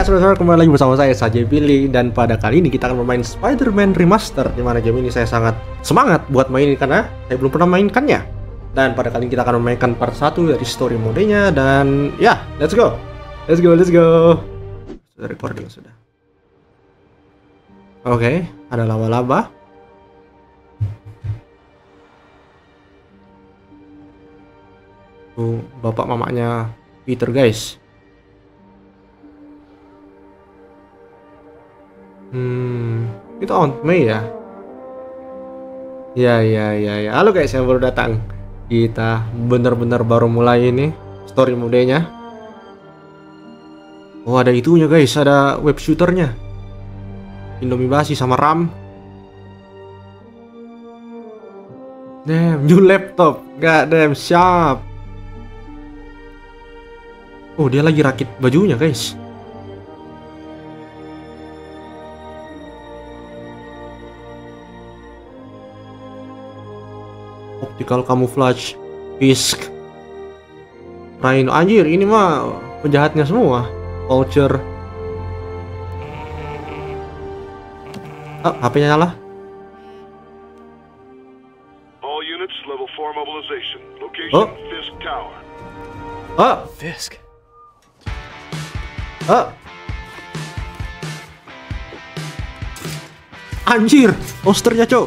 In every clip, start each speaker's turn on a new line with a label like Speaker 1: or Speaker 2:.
Speaker 1: Ya, saudara, kembali lagi bersama saya Billy, dan pada kali ini kita akan bermain Spider-Man Remaster, dimana game ini saya sangat semangat buat main ini karena saya belum pernah mainkannya. Dan pada kali ini kita akan memainkan part 1 dari story modenya, dan ya, let's go. Sudah recording sudah. Oke, ada laba-laba. Tuh, bapak mamanya Peter, guys. Itu Aunt May ya? Ya. Halo guys yang baru datang. Kita benar-benar baru mulai ini story modenya. Oh, ada itunya guys, ada web shooternya. Indomie basi sama RAM. Damn, new laptop. God damn, sharp. Oh, dia lagi rakit bajunya guys. Optical camouflage, Fisk, Rhino. Anjir, ini mah penjahatnya semua. Vulture. HP-nya nyala.
Speaker 2: All units level 4 mobilization. Location Fisk Tower.
Speaker 3: Fisk.
Speaker 1: Anjir, posternya, cok.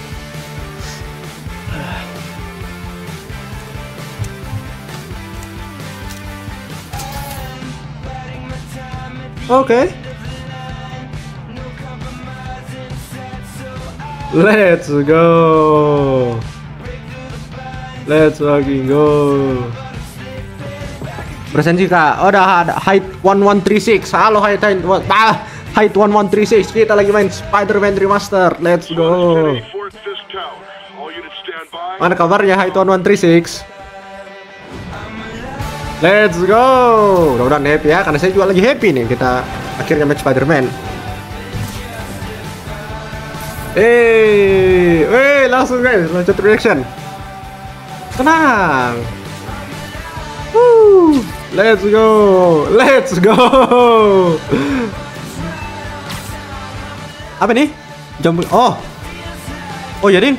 Speaker 1: Oke. Let's go. Let's fucking go. Presensi kak. Oh, udah ada height 1136. Halo height 1136. Kita lagi main Spider-Man Remaster. Let's go. Mana kabarnya height 1136? Let's go. Mudah-mudahan happy ya, karena saya juga lagi happy nih. Kita akhirnya match Spider-Man. Langsung guys, launcher reaction. Tenang. Let's go. Apa nih? Jump. Oh jadi.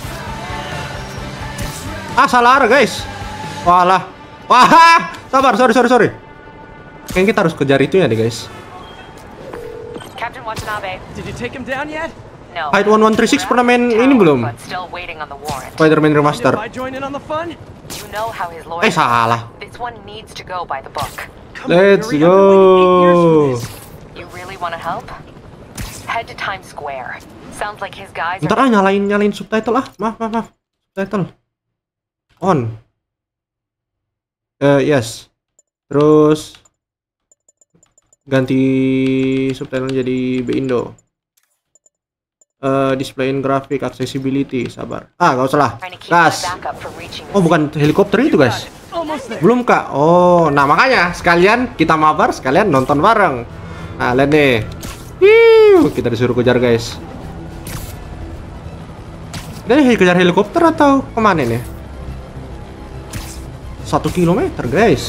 Speaker 1: Salah arah guys. Walah. Wah, sabar, sorry. Kayaknya kita harus kejar itu ya deh guys.
Speaker 4: Captain Watanabe.
Speaker 3: Did you take him down yet?
Speaker 4: No.
Speaker 1: Height 1136 pernah main ini belum? Spider-Man Remaster. Salah.
Speaker 4: This one needs to go by the book.
Speaker 1: Let's go.
Speaker 4: You really want to help? Head to Times Square. Sounds like his guys
Speaker 1: Ntar nyalain subtitle Maaf. Subtitle on. Yes. Terus ganti subtitle jadi Indo. Displayin grafik, accessibility, sabar. Gak usah lah. Gas. Oh, bukan helikopter itu guys. Belum kak. Oh, nah makanya sekalian kita mabar, sekalian nonton bareng. Nah, lihat deh. Kita disuruh kejar guys. Ini kejar helikopter atau kemana nih? 1 kilometer guys.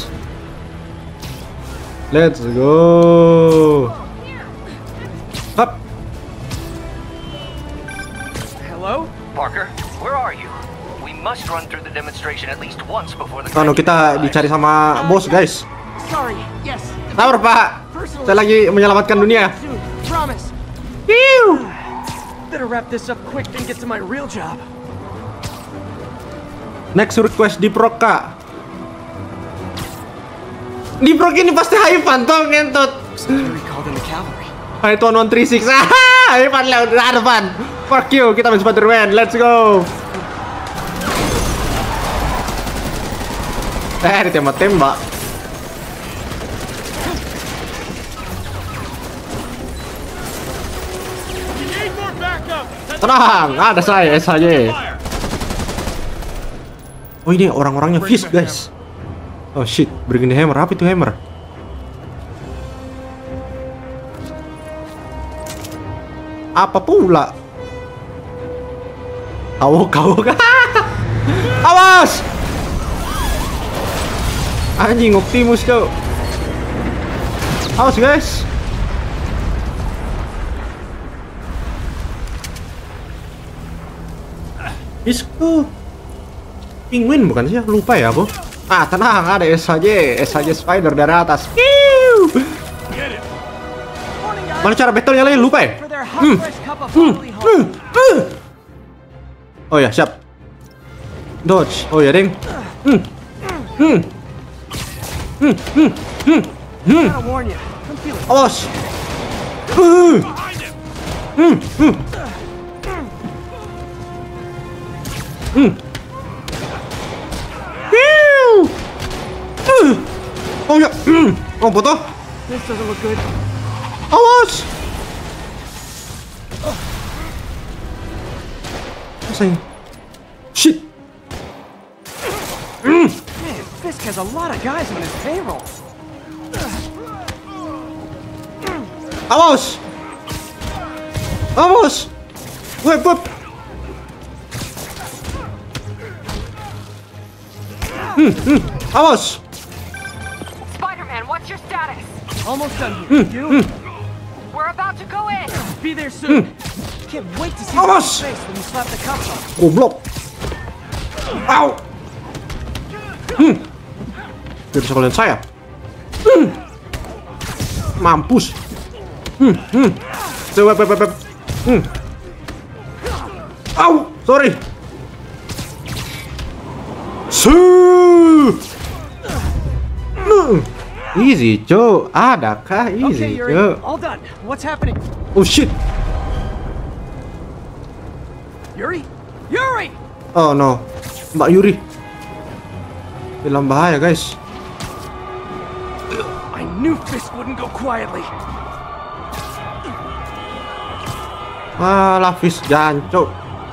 Speaker 1: Let's go. Up.
Speaker 3: Hello?
Speaker 5: Parker, where are you? We must run through the demonstration at least once before the
Speaker 1: Kita dicari sama bos guys.
Speaker 3: Sorry. Yes.
Speaker 1: Sabar pak. Saya lagi menyelamatkan dunia.
Speaker 3: Promise. Better wrap this up quick and get to my real job.
Speaker 1: Next request di Prok kak. Di Prok ini pasti Haifan tuh ngentut. Height 1136. Haifan lah, udah ada fun. Fuck you, kita main Spider-Man. Let's go. Ditembak-tembak. Tenang, ada saya SHJ. Oh, ini orang-orangnya Fisk guys. Oh shit, bring the hammer. Apa itu hammer? Apa pula? Kau. Awas! Anjing, Optimus kau. Awas guys. Fisk tuh penguin bukan sih? Lupa ya aku. Ah tenang, ada SHJ Spider dari atas. Mana cara battle-nya lagi? Lupa ya?
Speaker 3: For their hot fresh cup of Holy Hope.
Speaker 1: Oh ya, siap. Dodge. Oh ya, ding.
Speaker 3: Gotta warn you, I'm feeling
Speaker 1: Awas. Oh ya. Oh, foto.
Speaker 3: this doesn't look good.
Speaker 1: Awas. Sayang. Shit.
Speaker 3: Man, Fisk has a lot of guys on his payroll.
Speaker 1: Awas. Awas. Wep. Awas.
Speaker 4: Spider-Man, what's your status?
Speaker 3: Almost done here. You?
Speaker 4: We're about to go in.
Speaker 3: Be there soon. Can't wait to see
Speaker 1: Vamos!
Speaker 3: your face when you slap the cuffs on.
Speaker 1: Goblok. Au. Dia bisa kalian saya. Mampus. Wep. Au, sorry. Easy, Joe. Adakah
Speaker 3: Okay,
Speaker 1: easy,
Speaker 3: Yuri,
Speaker 1: Joe?
Speaker 3: all done. What's happening?
Speaker 1: Oh shit.
Speaker 3: Yuri? Yuri!
Speaker 1: Oh no, Mbak Yuri. Dalam bahaya, guys.
Speaker 3: I knew Fisk wouldn't go quietly.
Speaker 1: Alah, Fisk jancuk.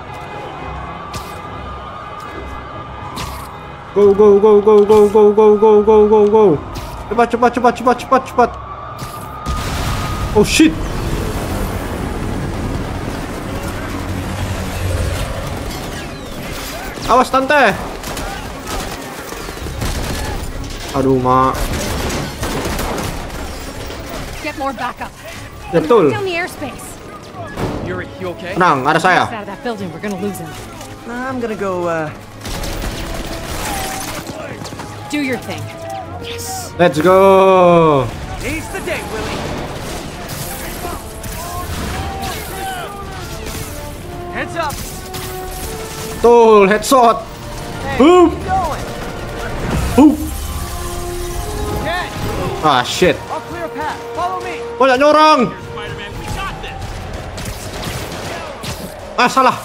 Speaker 1: Go. Cepat. Oh shit. Awas tante. Aduh, Mak.
Speaker 6: Get more backup.
Speaker 1: Ya, betul.
Speaker 6: Down the airspace.
Speaker 3: Yuri, you okay?
Speaker 1: Tenang, ada saya.
Speaker 6: Get out of that building. We're gonna lose him.
Speaker 3: I'm gonna go,
Speaker 6: Do your thing.
Speaker 1: Let's go.
Speaker 3: Seize the day, Willie. Heads up.
Speaker 1: Betul, headshot.
Speaker 3: Hey,
Speaker 1: Boom.
Speaker 3: keep going. Okay,
Speaker 1: Ah, shit.
Speaker 3: I'll clear a path. Follow me.
Speaker 1: Banyak orang. Ah, salah.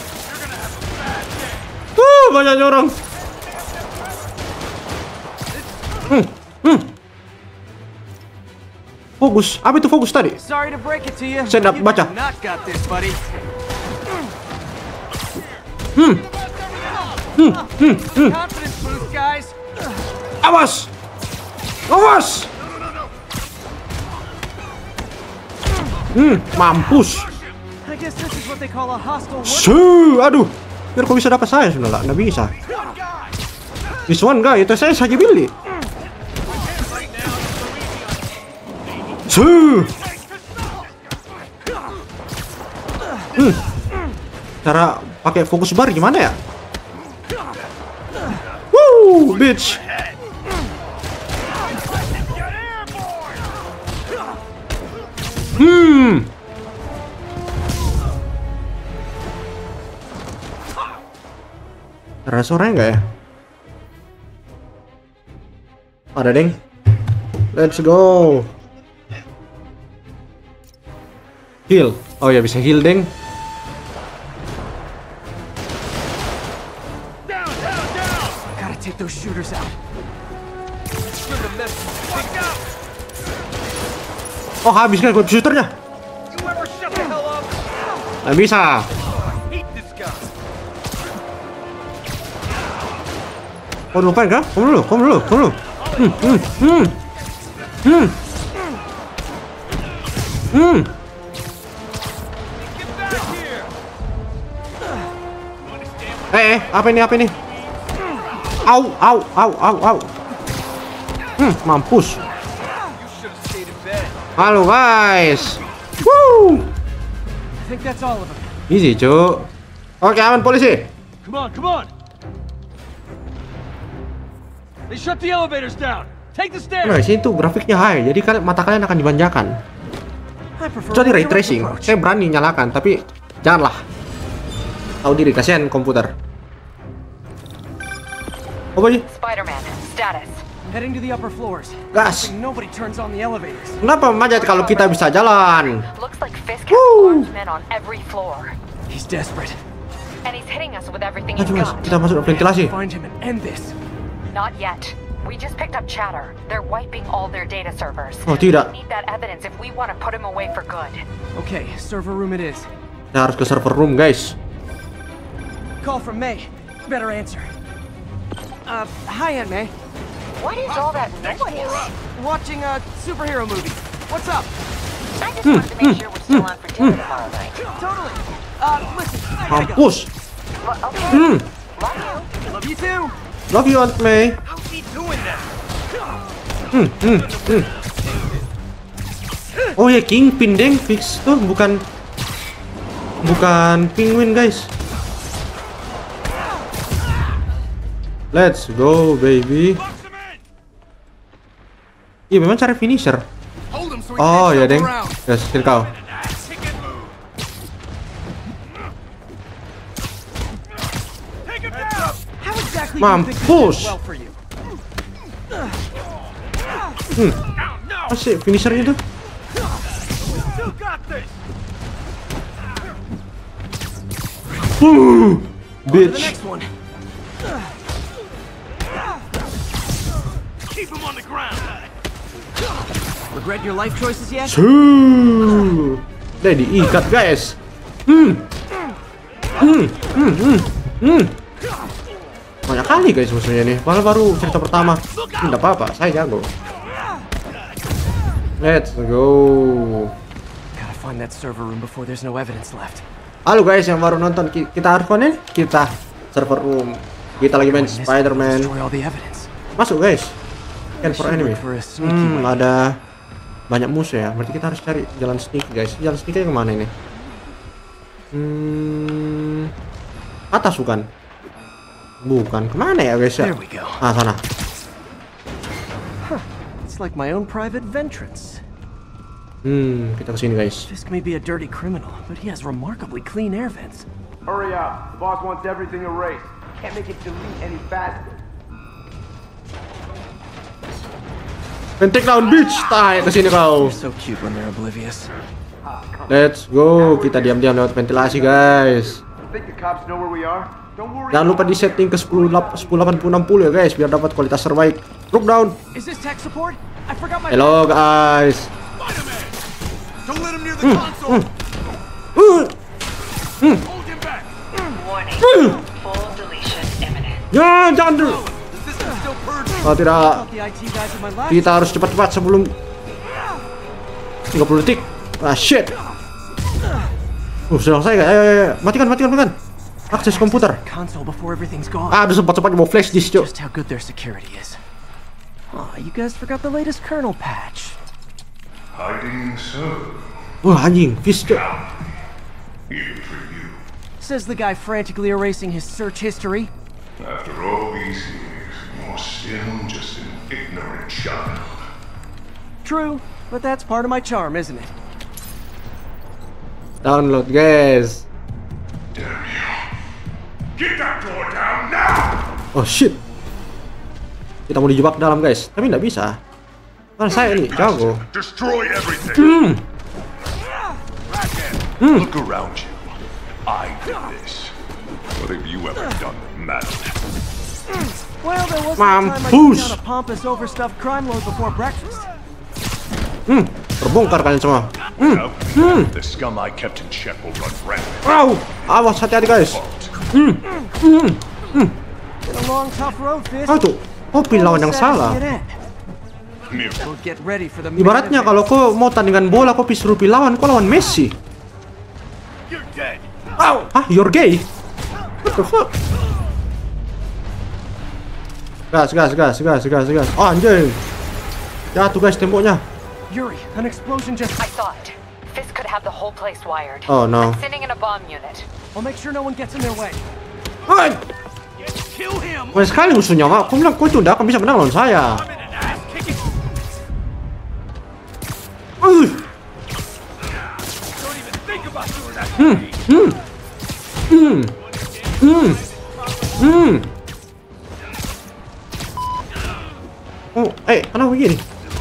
Speaker 1: Banyak orang. Fokus. Apa itu fokus tadi?
Speaker 3: Sorry to break it to you.
Speaker 1: Saya
Speaker 3: You
Speaker 1: baca.
Speaker 3: do not got this, buddy. Confidence boost, guys.
Speaker 1: Awas. Mampus.
Speaker 3: I guess this is what they call a hostile work.
Speaker 1: Aduh. Biar kok bisa dapat saya sebenarnya? Nggak bisa. This one guy, itu saya saja pilih. Cara pakai fokus bar gimana ya? Woo, bitch. Ada suaranya nggak ya? Ada, deng. Let's go. Heal. Oh ya, bisa heal, deng.
Speaker 3: Gotta take those shooters out.
Speaker 1: Oh, habis kan shooternya. Nggak bisa. Oh, lupain kah? Kom dulu. Apa ini? Au. Mampus. Halo, guys. Woo.
Speaker 3: I think that's all of them.
Speaker 1: Easy, Cuk. Oke, aman polisi.
Speaker 3: Come on, come on. They shut the elevators down. Take the stairs.
Speaker 1: Nah, sini tuh grafiknya high, jadi mata kalian akan dimanjakan. Kecuali ray tracing, saya berani nyalakan, tapi janganlah. Tahu diri, kasihan komputer. Apa sih?
Speaker 4: Spider-Man, status.
Speaker 3: Heading to the upper floors.
Speaker 1: Gas.
Speaker 3: Nobody turns on the elevators.
Speaker 1: Kenapa manjat kalau kita bisa jalan?
Speaker 4: Looks like Fisk has armed men on every floor.
Speaker 3: He's desperate.
Speaker 4: And he's hitting us with everything he's
Speaker 1: Ayo, guys,
Speaker 4: got.
Speaker 1: kita masuk ventilasi.
Speaker 3: Find him and end this.
Speaker 4: Not yet. We just picked up chatter. They're wiping all their data servers.
Speaker 1: Oh, tidak.
Speaker 4: We need that evidence if we want to put him away for good.
Speaker 3: Okay, server room it is.
Speaker 1: Kita harus ke server room, guys.
Speaker 3: Call from May. Better answer. Hi, Aunt May.
Speaker 4: What is all that noise?
Speaker 3: Watching a superhero movie. What's up?
Speaker 4: I just wanted to make sure we're still on for dinner tomorrow night.
Speaker 3: Totally. Listen, I gotta go.
Speaker 1: Mampus.
Speaker 4: Well, okay. Love you.
Speaker 3: Love you too.
Speaker 1: Love you, Aunt May.
Speaker 3: How's he doing that?
Speaker 1: Oh ya, Kingpin deng, fix tuh bukan penguin, guys. Let's go, baby. Iya, memang cari finisher. Oh ya, deng. Guys, kill kau. Mampus. Apa sih finishernya tuh? Bitch.
Speaker 3: Regret your life choices yet?
Speaker 1: Udah diikat, guys. Banyak kali, guys, musuhnya nih. Padahal baru cerita pertama. Tidak apa-apa, saya jago. Let's go.
Speaker 3: Gotta find that server room before there's no evidence left.
Speaker 1: Halo guys yang baru nonton, kita harus mana? Kita server room. Kita lagi main Spider-Man. Masuk, guys. Scan for enemy. Ada banyak musuh ya. Berarti kita harus cari jalan sneak, guys. Jalan sneaknya kemana ini? Atas bukan? Bukan. Kemana ya, guys ya? Ah, sana.
Speaker 3: It's like my own private ventrance.
Speaker 1: Kita kesini, guys.
Speaker 3: Fisk may be a dirty criminal, but he has remarkably clean air vents.
Speaker 7: Hurry up. The boss wants everything erased. Can't make it delete any faster.
Speaker 1: Pentek down, bitch. Tai kesini kau.
Speaker 3: So cute when they're oblivious.
Speaker 1: Let's go. Kita diam-diam lewat ventilasi, guys.
Speaker 7: Think the cops know where we are? Don't worry.
Speaker 1: Jangan lupa di setting ke 1080-60 ya, guys, biar dapat kualitas terbaik. Look down.
Speaker 3: Is this tech support? I forgot my.
Speaker 1: Hello, guys.
Speaker 7: Don't let him near the console.
Speaker 3: Hold him back.
Speaker 4: Warning. Full deletion imminent.
Speaker 1: Ya, jangan dulu.
Speaker 7: The system's still purging.
Speaker 1: Oh, tidak.
Speaker 3: The IT guys in my lab.
Speaker 1: Kita harus cepat-cepat sebelum 30 detik. Ah, shit. Sudah selesai, guys. Ayo. Matikan. Akses komputer.
Speaker 3: Console before everything's gone.
Speaker 1: Aduh, sempat-sempat mau flash disk, Cok.
Speaker 3: Just how good their security is. Oh, you guys forgot the latest kernel patch.
Speaker 2: Hiding so.
Speaker 1: Wah, anjing. Fish, Cok.
Speaker 2: Even for you.
Speaker 3: Says the guy frantically erasing his search history.
Speaker 2: After all these years, you're still just an ignorant child.
Speaker 3: True, but that's part of my charm, isn't it?
Speaker 1: Download, guys.
Speaker 2: Damn you. Get that door down now!
Speaker 1: Oh, shit. Kita mau dijebak dalam, guys. Tapi nggak bisa. Karena saya ini jago.
Speaker 2: Destroy everything! Look around you. I did this. What have you ever done that mattered?
Speaker 3: Well, there was a time I
Speaker 1: Mampus.
Speaker 3: took down a pompous, overstuffed crime lord before breakfast.
Speaker 1: Terbongkar kalian semua.
Speaker 2: The scum I kept in check will run rampant.
Speaker 1: Wow, awas, hati-hati, guys.
Speaker 3: Been a long, tough road, Fisk.
Speaker 1: Oh, tuh. Oh, pilih lawan yang salah.
Speaker 3: We'll get ready for the
Speaker 1: Ibaratnya kalau kau mau tandingan bola, kau suruh pilih lawan, kau lawan Messi.
Speaker 2: You're dead.
Speaker 1: Hah, you're gay? What the fuck? Gas. Oh, anjing. Jatuh, guys, temboknya.
Speaker 3: Yuri, an explosion just.
Speaker 4: I saw it. Fisk could have the whole place wired.
Speaker 1: Oh, no.
Speaker 4: I'm sending in a bomb unit.
Speaker 3: I'll make sure no one gets in their way.
Speaker 1: Hai. Banyak sekali musuhnya, Mak. Aku bilang kau itu udah akan bisa menang lawan saya. Oh, kenapa begini?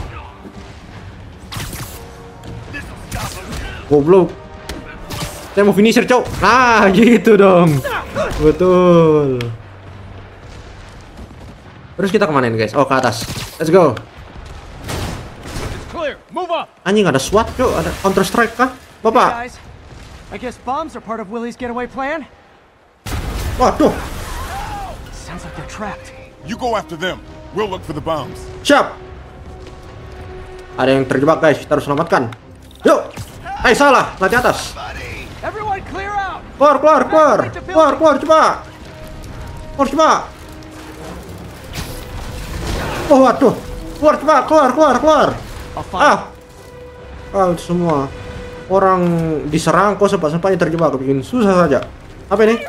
Speaker 1: Goblok. Saya mau finisher, cok. Nah, gitu dong. Betul. Terus kita kemana nih, guys? Oh, ke atas. Let's go. Anjing, ada SWAT, cok. Ada Counter Strike kah? Bapak.
Speaker 3: Hey guys, I guess bombs are part of Willie's getaway plan.
Speaker 1: Waduh.
Speaker 3: Sounds like they're trapped.
Speaker 8: You go after them. We'll look for the bombs.
Speaker 1: Siap. Ada yang terjebak, guys. Kita harus selamatkan. Yuk. Salah. Nanti atas.
Speaker 3: Everyone clear out.
Speaker 1: Keluar, coba. Oh, waduh. Keluar. Itu semua orang diserang kok sempat-sempatnya terjebak, bikin susah saja. Apa ini?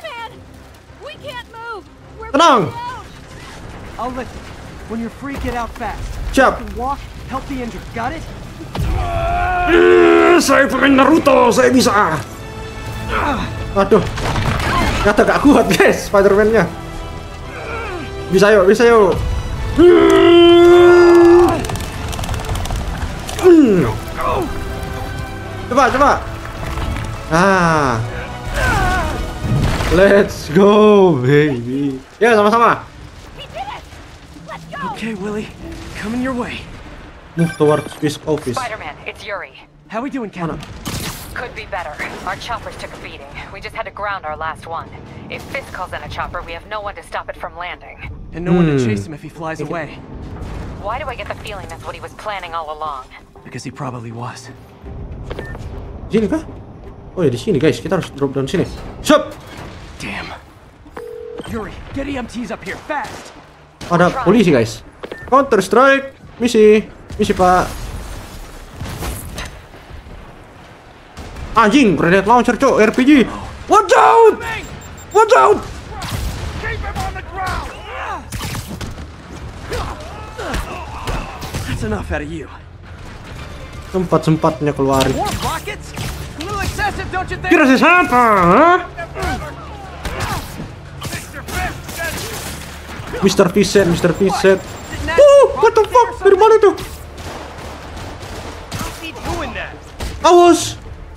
Speaker 1: Tenang.
Speaker 3: I'll lift you. When you're free, get out fast.
Speaker 1: Siap.
Speaker 3: Walk, help the injured. Got it?
Speaker 1: Saya pengen Naruto, saya bisa. Waduh. Kata gak kuat, guys, Spider-Man-nya. Bisa yuk. Coba. Let's go, baby. Ya, sama-sama.
Speaker 3: Okay, Willie. Coming your way.
Speaker 1: Move towards Fisk office.
Speaker 4: Spider-Man, it's Yuri.
Speaker 3: How we doing, Captain?
Speaker 4: Could be better. Our choppers took a beating. We just had to ground our last one. If Fisk calls in a chopper, we have no one to stop it from landing.
Speaker 3: And no one to chase him if he flies away.
Speaker 4: Why do I get the feeling that's what he was planning all along?
Speaker 3: Because he probably was.
Speaker 1: Sini kah? Oh ya, di sini, guys. Kita harus drop down sini. Siap.
Speaker 3: Damn. Yuri, get EMTs up here fast.
Speaker 1: Ada polisi, guys. Counter Strike. Misi, Pak. Anjing, grenade launcher, cok. RPG. Watch out!
Speaker 5: Keep him on the ground!
Speaker 3: That's enough out of you.
Speaker 1: Sempat-sempatnya keluarin.
Speaker 3: More rockets? A little excessive, don't you think?
Speaker 1: Kira saya siapa? Mr. Vincent. What the fuck? Dari mana itu? Awas.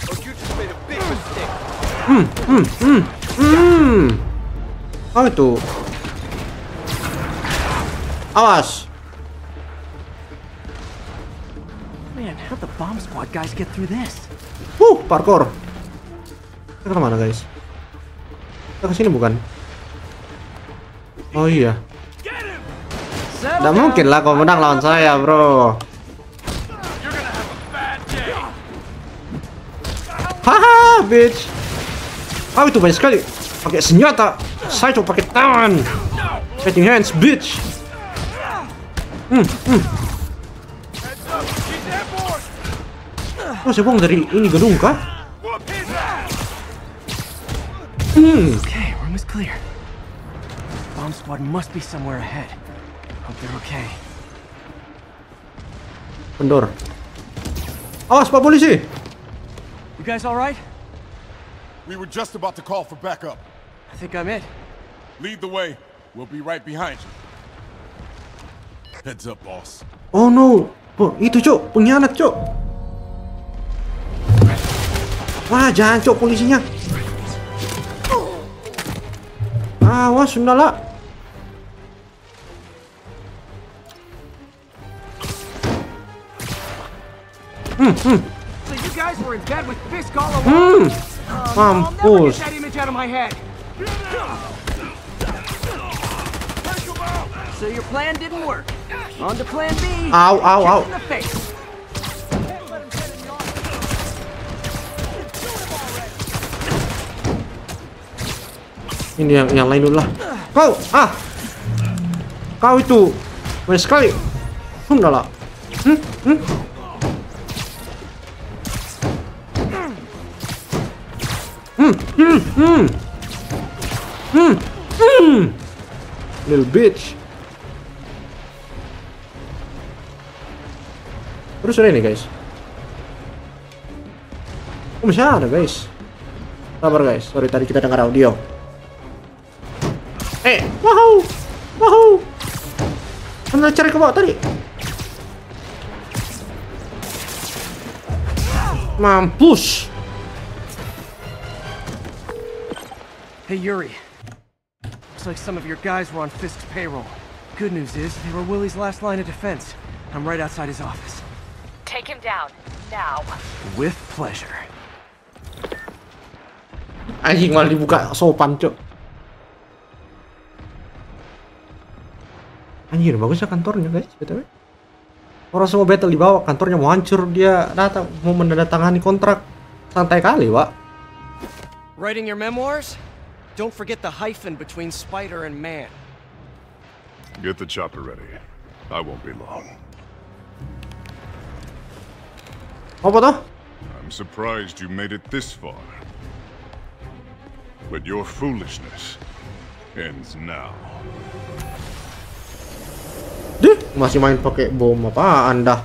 Speaker 1: Apa itu? Awas.
Speaker 3: Man, how'd the bomb squad guys get through this?
Speaker 1: Parkour. Kita kemana, guys? Kita kesini bukan? Oh iya. Nggak mungkin lah kau menang lawan saya, bro. Haha, bitch. Itu banyak sekali. Pakai senjata. Saya coba pakai tangan. Fighting hands, bitch. Oh, saya buang dari ini gedung kah?
Speaker 3: Okay, room is clear. Bomb squad must be somewhere ahead. Hope they're okay.
Speaker 1: Kendor. Awas, Pak Polisi.
Speaker 3: You guys all right?
Speaker 8: We were just about to call for backup.
Speaker 3: I think I'm it.
Speaker 8: Lead the way. We'll be right behind you. Heads up, boss.
Speaker 1: Oh no. Itu, Cok. Pengkhianat, Cok. Wah, jangan, Cok, polisinya. Awas, sundala.
Speaker 3: So you guys were in bed with Fisk all along? I'll never get that image out of my head. So your plan didn't work. On to plan B.
Speaker 1: Ow.
Speaker 3: In the face.
Speaker 1: Ini yang lain dulu lah. Kau itu banyak sekali. Sundala. Little bitch. Terus udah ini guys. Oh masih ada guys. Sabar guys, sorry tadi kita dengar audio. Wahoo, wahoo. Anda cari ke bawah tadi. Mampus.
Speaker 3: Hey Yuri. Looks like some of your guys were on Fisk's payroll. Good news is, they were Willie's last line of defense. I'm right outside his office.
Speaker 4: Take him down, now.
Speaker 3: With pleasure.
Speaker 1: Anjing malah dibuka sopan cok. Anjir bagusnya kantornya guys, btw. Orang semua battle di bawah, kantornya mau hancur, dia datang mau menandatangani kontrak. Santai kali, Wak.
Speaker 3: Writing your memoirs? Don't forget the hyphen between spider and man.
Speaker 2: Get the chopper ready. I won't be long.
Speaker 1: Apa tuh?
Speaker 2: I'm surprised you made it this far. But your foolishness ends now.
Speaker 1: Dih, masih main pakai bom apaan dah?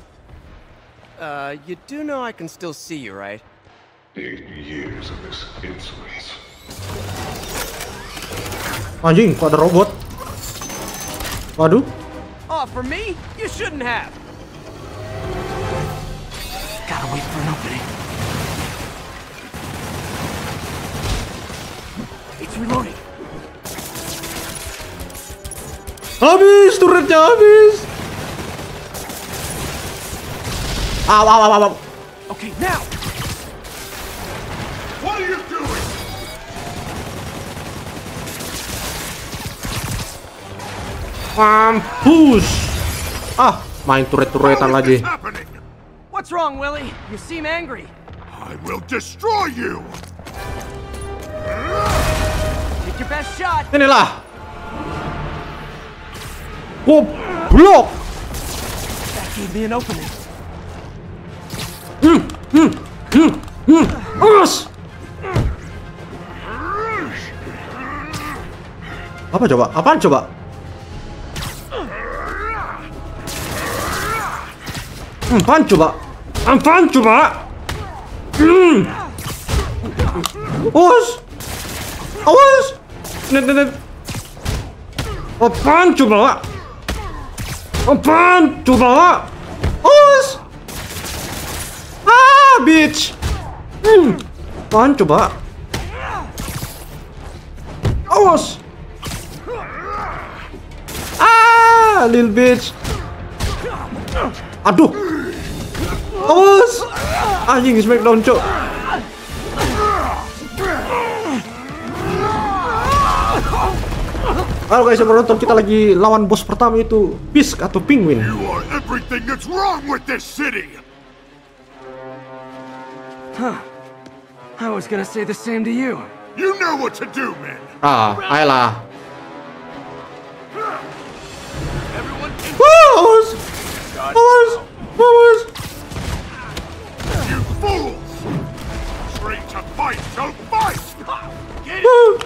Speaker 3: You do know I can still see you, right?
Speaker 2: 8 years of this insolence.
Speaker 1: Anjing, kok ada robot? Waduh.
Speaker 3: Oh, for me? You shouldn't have. Gotta wait for an opening. It's reloading.
Speaker 1: Habis, turretnya habis. Aw.
Speaker 3: Okay, now.
Speaker 2: What are you doing?
Speaker 1: Mampus. Main turret-turretan lagi.
Speaker 3: What's wrong, Willie? You seem angry.
Speaker 2: I will destroy you.
Speaker 3: Take your best shot.
Speaker 1: Inilah. Goblok.
Speaker 3: That gave me an opening.
Speaker 1: Awas. Apa coba? Apaan coba? Apaan coba? Apaan coba? Awas. Awas. Net. Apaan coba? Apaan coba? Awas. Bitch. Apaan coba? Awas. Little bitch. Aduh. Awas. Anjing smackdown cok. Halo guys yang menonton, kita lagi lawan bos pertama itu Fisk atau Penguin.
Speaker 2: You are everything that's wrong with this city.
Speaker 3: I was gonna say the same to you.
Speaker 2: You know what to do, man.
Speaker 1: Ayolah. Awas.
Speaker 2: You fools! Train to fight, so fight! Get it!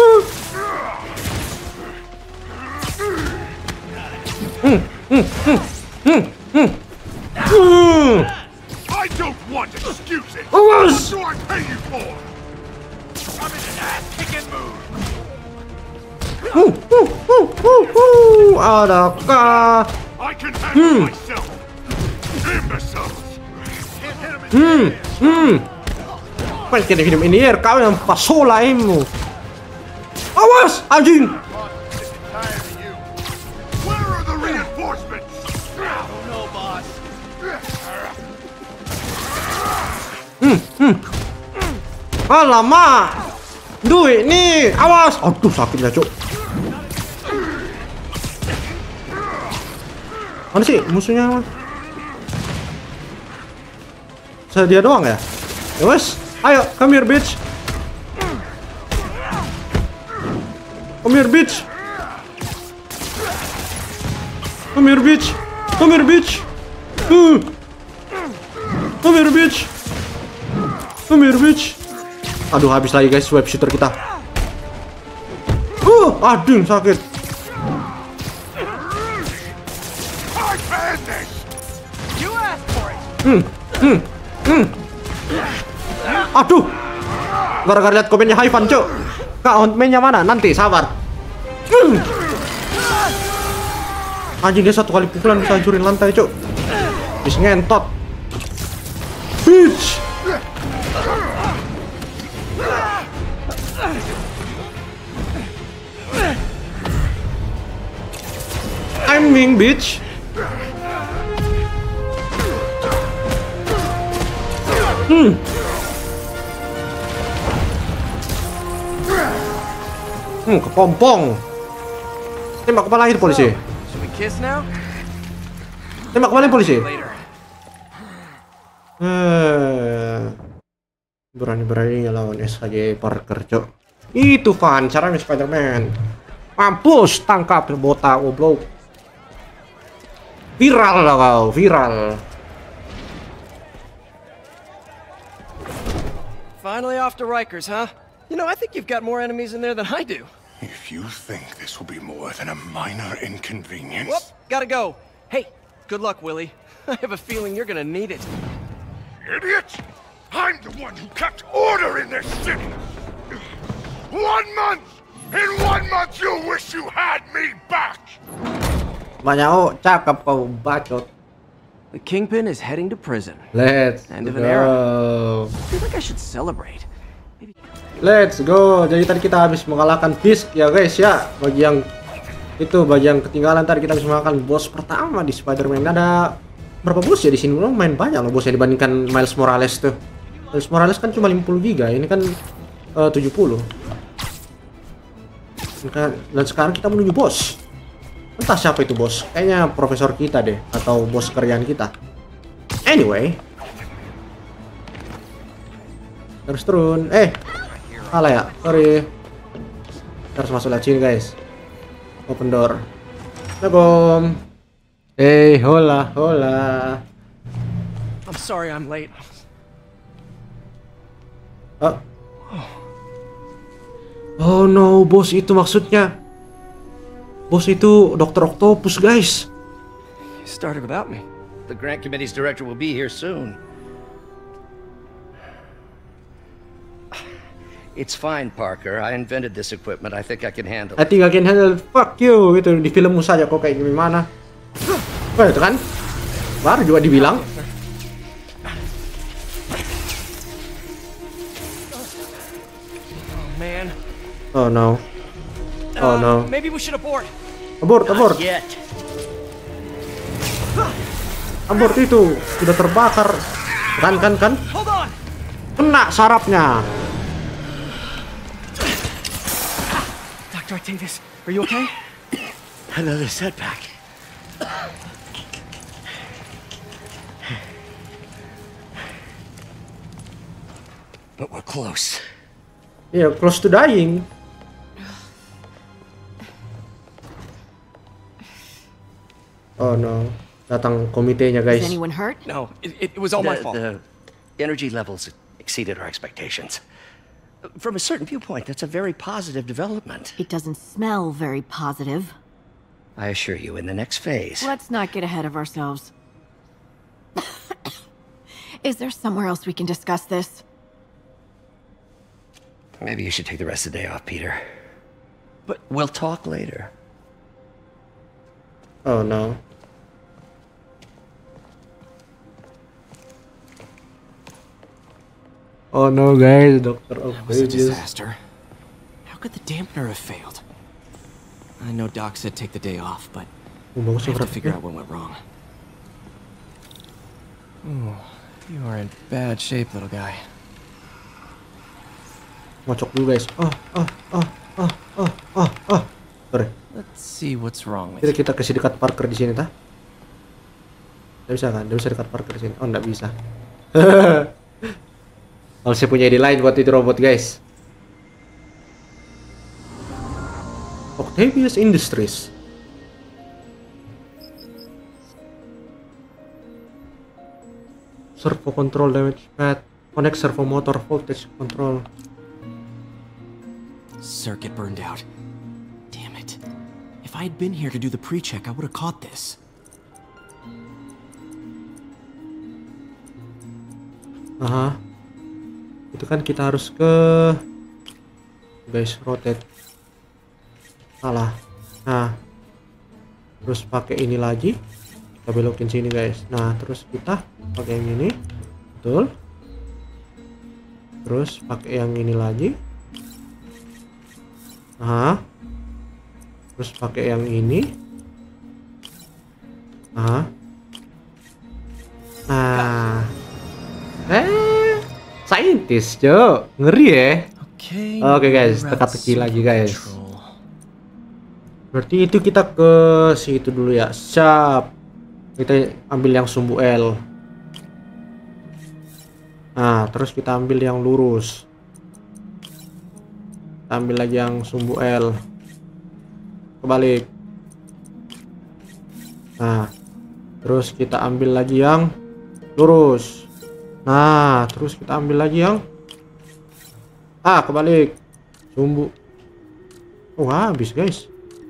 Speaker 2: I don't want excuses! What do I pay you for? I'm in an ass-kicking mood!
Speaker 1: Adakah?
Speaker 2: I can handle myself! Imbeciles! Can't hit him in
Speaker 1: Mas kena hidup ini ya, kau yang pasola emu. Awas, anjing!
Speaker 2: Where are the reinforcements?
Speaker 5: No, boss.
Speaker 1: Alamak! Duit nih, awas! Aduh sakitnya cok. Mana sih musuhnya? Dia doang ya? Ya wes, ayo, come here bitch. Come here bitch. Come here bitch. Come here bitch. Come here bitch. Come here bitch. Aduh habis lagi guys web shooter kita. Aduh sakit.
Speaker 2: I planned this!
Speaker 3: You asked for it!
Speaker 1: Aduh. Gara-gara lihat komennya Haifan, Cuk. Kak, outman-nya mana? Nanti, sabar. Anjing, dia satu kali pukulan bisa hancurin lantai, Cuk. Bis ngentot. Bitch. Timing, bitch. Kepompong. Tembak kepala ini polisi.
Speaker 3: Should we kiss now?
Speaker 1: Tembak kepala ini polisi.
Speaker 3: Later.
Speaker 1: Berani-beraninya lawan SHJ Parker, Cok. Itu Van, caranya Spider-Man. Mampus, tangkap botak goblok. Viral lah kau, viral.
Speaker 3: Finally off to Rikers, huh? You know, I think you've got more enemies in there than I do.
Speaker 2: If you think this will be more than a minor inconvenience...
Speaker 3: Whoop, gotta go. Hey, good luck, Willie. I have a feeling you're gonna need it.
Speaker 2: Idiot! I'm the one who kept order in this city! 1 month! In 1 month you'll wish you had me back!
Speaker 1: Banyak cakep kau bacot.
Speaker 3: The Kingpin is heading to prison.
Speaker 1: Let's
Speaker 3: End of an
Speaker 1: go.
Speaker 3: era. I feel like I should celebrate. Maybe...
Speaker 1: Let's go. Jadi tadi kita habis mengalahkan Fisk ya guys ya. Bagi yang itu, bagi yang ketinggalan tadi kita habis mengalahkan bos pertama di Spider-Man. Ada berapa bos ya di sini? Main banyak loh bosnya dibandingkan Miles Morales tuh. Miles Morales kan cuma 50 giga, ini kan 70. Dan sekarang kita menuju bos. Entah siapa itu bos. Kayaknya profesor kita deh, atau bos kerjaan kita. Anyway. Terus turun. Salah ya, sorry. Kita harus masuk lewat sini guys. Open door. Assalamualaikum. Hola, hola.
Speaker 3: I'm sorry I'm late.
Speaker 1: Oh no, bos itu maksudnya. Bos itu Dr. Octopus, guys.
Speaker 3: You started without me.
Speaker 5: The grant committee's director will be here soon. It's fine, Parker. I invented this equipment. I think I can handle
Speaker 1: I
Speaker 5: it.
Speaker 1: think I can handle. Fuck you. Itu di filmmu saja kok kayak gimana. Oh, itu kan. Baru juga dibilang.
Speaker 3: Oh man.
Speaker 1: Oh no. Oh no.
Speaker 3: Maybe we should abort.
Speaker 1: Abort, abort.
Speaker 5: Yet.
Speaker 1: Abort itu sudah terbakar. Kan.
Speaker 3: Hold on.
Speaker 1: Kena sarapnya.
Speaker 3: Dr. Octavius, are you okay?
Speaker 5: Another setback. But we're close.
Speaker 1: Yeah, close to dying. Oh no. Datang komitenya, guys.
Speaker 6: Is anyone hurt?
Speaker 3: No, it was all my fault.
Speaker 5: The energy levels exceeded our expectations. From a certain viewpoint, that's a very positive development.
Speaker 6: It doesn't smell very positive.
Speaker 5: I assure you, in the next phase...
Speaker 6: Let's not get ahead of ourselves. Is there somewhere else we can discuss this?
Speaker 5: Maybe you should take the rest of the day off, Peter. But we'll talk later.
Speaker 1: Oh no. Oh no, guys, Dr.
Speaker 3: That was a
Speaker 1: Octavius.
Speaker 3: disaster. How could the dampener have failed? I know Doc said take the day off, but I
Speaker 1: Bagus
Speaker 3: have to
Speaker 1: suratnya.
Speaker 3: figure out what went wrong. Ooh, you are in bad shape, little guy.
Speaker 1: Ngocok dulu, guys. Sorry.
Speaker 3: Let's see what's wrong with you.
Speaker 1: Kita kasih dekat Parker di sini, tah? Nggak bisa kan? Nggak bisa dekat Parker di sini. Oh, nggak bisa. Kalau saya punya ide lain buat itu robot, guys. Octavius Industries. Servo control damage pad. Connect servo motor voltage control.
Speaker 3: Circuit burned out. I had been here to do the pre-check, I would have caught this.
Speaker 1: Aha. Itu kan kita harus ke guys, rotate. Salah. Nah. Terus pakai ini lagi. Kita belokin sini guys. Nah, terus kita pakai yang ini. Betul. Terus pakai yang ini lagi. Aha. Terus pakai yang ini. Aha. Nah. Saintis, Cok. Ngeri ya. Oke guys, teka-teki lagi guys. Berarti itu kita ke situ dulu ya. Siap. Kita ambil yang sumbu L. Nah, terus kita ambil yang lurus. Kita ambil lagi yang sumbu L. Kebalik. Nah, terus kita ambil lagi yang lurus. Nah, terus kita ambil lagi yang kebalik. Sumbu. Oh, habis guys.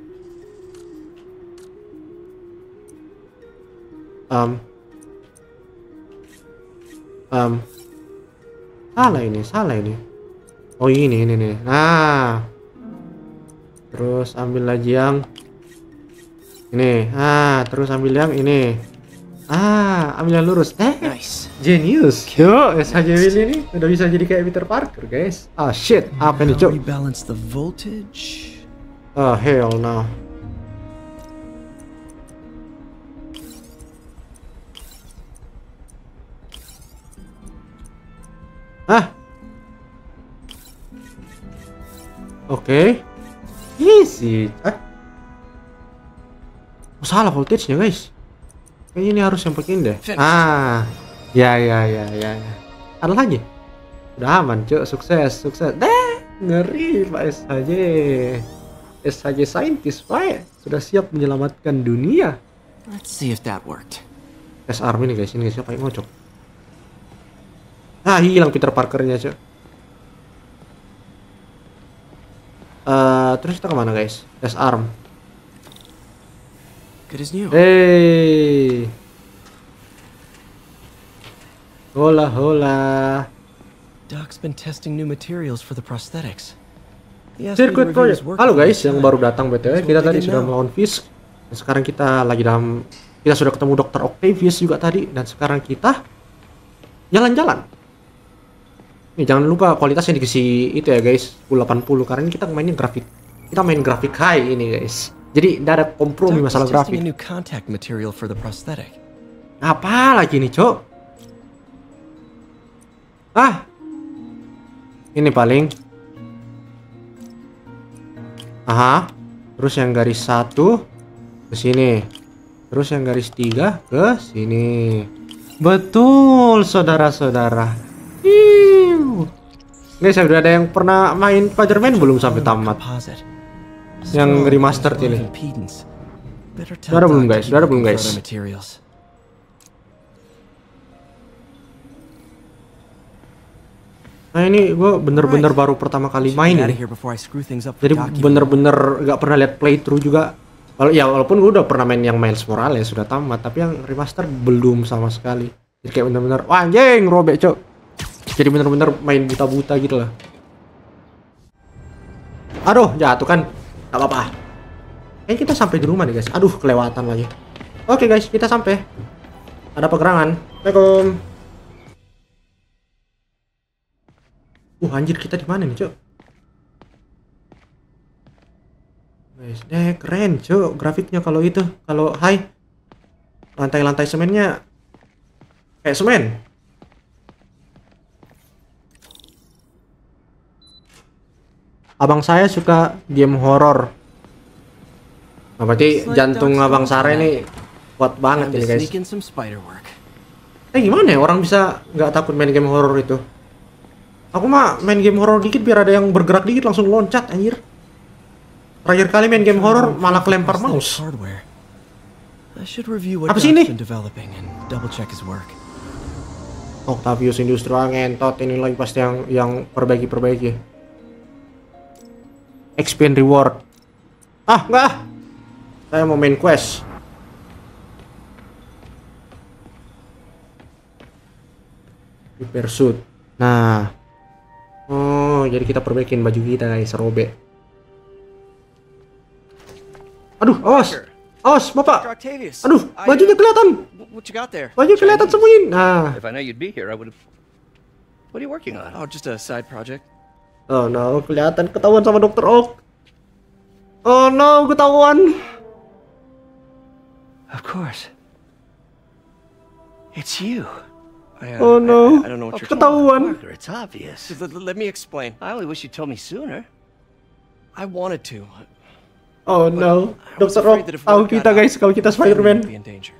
Speaker 1: Salah ini. Oh, ini nih. Nah. Terus ambil lagi yang ini. Terus ambil yang ini. Ambil yang lurus.
Speaker 3: Nice.
Speaker 1: Genius. Yo, SHJ Willy ini udah bisa jadi kayak Peter Parker, guys. Shit. Apa nih, Cok?
Speaker 3: Rebalance the voltage.
Speaker 1: Oh, hell no. Oke. Easy. Salah voltage-nya, guys. Kayaknya ini harus yang pakai ini deh. Ya. Ada lagi. Udah aman, Cuk. Sukses. Ngeri, Pak SHJ. SHJ Scientist, Pak. Sudah siap menyelamatkan dunia.
Speaker 3: Let's see if that worked.
Speaker 1: Tes army nih, guys. Ini siapa yang ngocok? Hilang Peter Parker-nya, Cuk. Terus kita kemana, guys? Tes arm.
Speaker 3: Good as new.
Speaker 1: Hey. Hola.
Speaker 3: Doc's been testing new materials for the prosthetics.
Speaker 1: Circuit project. Halo guys, yang baru datang BTW. Kita tadi sudah melawan Fisk. Dan sekarang kita lagi kita sudah ketemu Dr. Octavius juga tadi, dan sekarang kita jalan-jalan. Nih, jangan lupa kualitasnya dikasih itu ya guys, 1080 karena ini kita mainin grafik. Kita main grafik high ini guys. Jadi tidak ada kompromi masalah grafik. Apa lagi nih, Cok? Ini paling. Terus yang garis 1 ke sini. Terus yang garis 3 ke sini. Betul, saudara-saudara. Guys, sudah ada yang pernah main Spider-Man belum sampai tamat? Yang remaster ini. Sudah ada belum guys? Nah, ini gue bener-bener baru pertama kali main ini. Jadi bener-bener gak pernah lihat playthrough juga. Walaupun gue udah pernah main yang Miles Morales sudah tamat, tapi yang remaster belum sama sekali. Jadi kayak bener-bener, wah anjing, robek, Cok. Jadi bener-bener main buta-buta gitu lah. Aduh, jatuh kan. Gak apa-apa. Kayaknya kita sampai di rumah nih guys. Aduh, kelewatan lagi. Oke guys, kita sampai. Ada pegerangan. Assalamualaikum. Anjir, kita di mana nih, Cok? Guys, keren, Cok. Grafiknya kalau itu, kalau high. Lantai-lantai semennya kayak semen. Abang saya suka game horor. Nah, berarti jantung abang Sarah ini kuat banget ini guys. Gimana ya orang bisa nggak takut main game horor itu? Aku mah main game horor dikit biar ada yang bergerak dikit langsung loncat anjir. Terakhir kali main game horor malah kelempar mouse. Apa sih ini? Octavius Industrial ngentot ini lagi pasti yang perbaiki. Expand reward. Enggak. Saya mau main quest. Repair suit. Nah. Oh, jadi kita perbaikin baju kita guys, robek. Aduh, awas. Awas, Bapak.
Speaker 5: Octavius.
Speaker 1: Aduh, bajunya kelihatan.
Speaker 5: What you got there?
Speaker 1: Baju kelihatan sembunyi. Nah.
Speaker 5: If I know you'd be here, I would have. What are you working on?
Speaker 3: Oh, just a side project.
Speaker 1: Oh no, kelihatan ketahuan sama Dr. Oak. Oh no, ketahuan.
Speaker 5: Of course. It's you.
Speaker 1: Oh no,
Speaker 5: I don't know what you're
Speaker 1: ketahuan.
Speaker 5: Parker, it's obvious.
Speaker 3: Let me explain.
Speaker 5: I only wish you told me sooner.
Speaker 3: I wanted to.
Speaker 1: Oh no,
Speaker 3: I was
Speaker 1: Dr.
Speaker 3: afraid
Speaker 1: Oak
Speaker 3: that if
Speaker 1: tahu
Speaker 3: word
Speaker 1: kita
Speaker 3: got
Speaker 1: guys
Speaker 3: out,
Speaker 1: kalau kita
Speaker 3: family would
Speaker 1: Spider-Man.
Speaker 3: be in danger.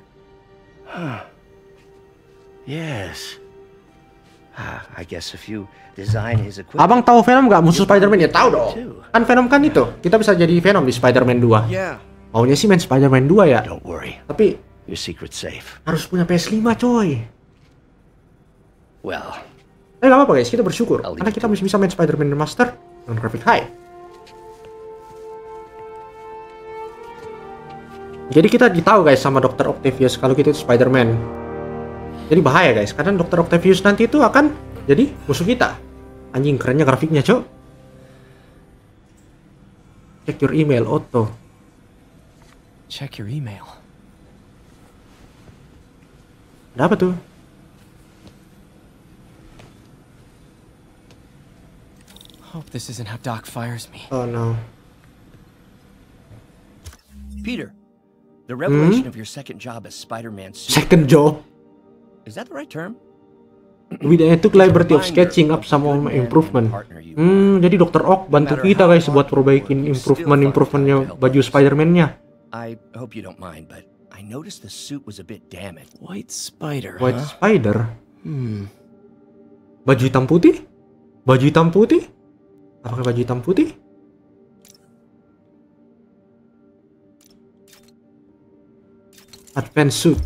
Speaker 5: Yes. I guess if you design his equipment.
Speaker 1: Abang tahu Venom nggak musuh Spider-Man? Ya tahu dong. Kan Venom kan itu. Kita bisa jadi Venom di Spider-Man 2.
Speaker 3: Yeah.
Speaker 1: Maunya sih main Spider-Man 2 ya.
Speaker 5: Don't worry.
Speaker 1: Tapi
Speaker 5: Your secret's safe.
Speaker 1: harus punya PS5 coy.
Speaker 5: Well.
Speaker 1: Nggak apa-apa guys, kita bersyukur karena kita masih bisa main Spider-Man Remaster dengan grafik high. Jadi kita ditahu guys sama Dr. Octavius kalau kita itu Spider-Man. Jadi bahaya guys, karena Dr. Octavius nanti itu akan jadi musuh kita. Anjing, kerennya grafiknya cok. Check your email auto.
Speaker 3: Check your email.
Speaker 1: Ada apa tuh?
Speaker 3: Hope this isn't how Doc fires me.
Speaker 1: Oh no.
Speaker 5: Peter, the revelation of your second job as Spider-Man suit.
Speaker 1: Second job.
Speaker 5: Is that the right term?
Speaker 1: We took liberty of sketching up some improvement. Jadi Dr. Ock bantu kita guys buat perbaikin improvementnya baju Spider-Man-nya.
Speaker 5: I hope you don't mind, but I noticed the suit was a bit damaged.
Speaker 3: White Spider.
Speaker 1: White Spider. Baju hitam putih? Baju hitam putih? Apakah baju hitam putih? Advance suit.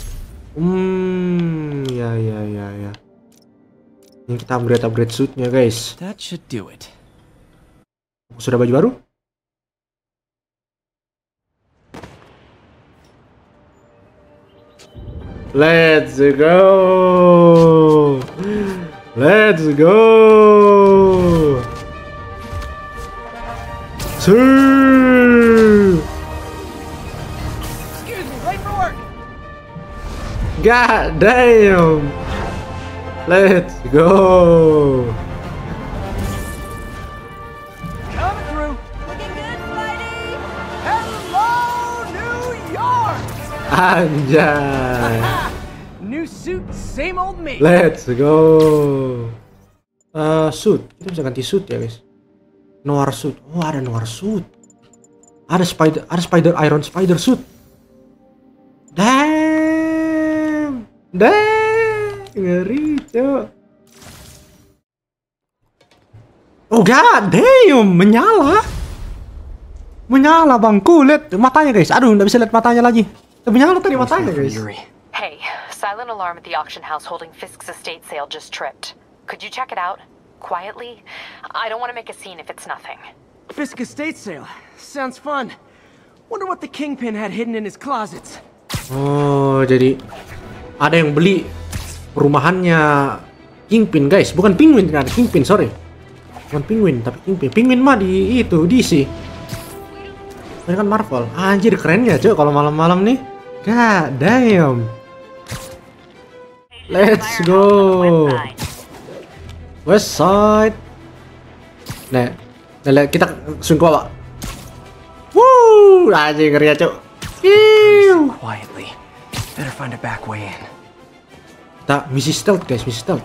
Speaker 1: Ya. Ini kita upgrade suitnya guys.
Speaker 3: That should do it.
Speaker 1: Sudah baju baru? Let's go. Let's go.
Speaker 3: Excuse me, late for work.
Speaker 1: God damn. Let's go.
Speaker 3: Coming through. Looking good, Spidey. Hello, New York.
Speaker 1: Anjay.
Speaker 3: New suit, same old me.
Speaker 1: Let's go. Suit. Kita bisa ganti suit ya guys. Noir suit. Oh, ada noir suit. Ada spider iron spider suit. Damn. Ngeri, cok. Oh god damn, menyala. Menyala bangku, lihat matanya guys. Aduh, nggak bisa lihat matanya lagi. Menyala tadi matanya guys.
Speaker 4: Hey, silent alarm at the auction house holding Fisk's estate sale just tripped. Could you check it out? Quietly? I don't want to make a scene if it's nothing.
Speaker 3: Fisk estate sale. Sounds fun. Wonder what the Kingpin had hidden in his closets.
Speaker 1: Oh, jadi ada yang beli perumahannya Kingpin guys, bukan Penguin kan, Kingpin sorry. Bukan Penguin tapi Kingpin. Penguin mah di itu DC. Ini kan Marvel. Anjir kerennya cuy kalau malam-malam nih. God damn. Let's go. West Side. Nah, kita langsung ke bawah. Woo, anjir ngeri ya cuy.
Speaker 3: Quietly. Better find a back way in.
Speaker 1: Kita misi stealth guys, misi stealth.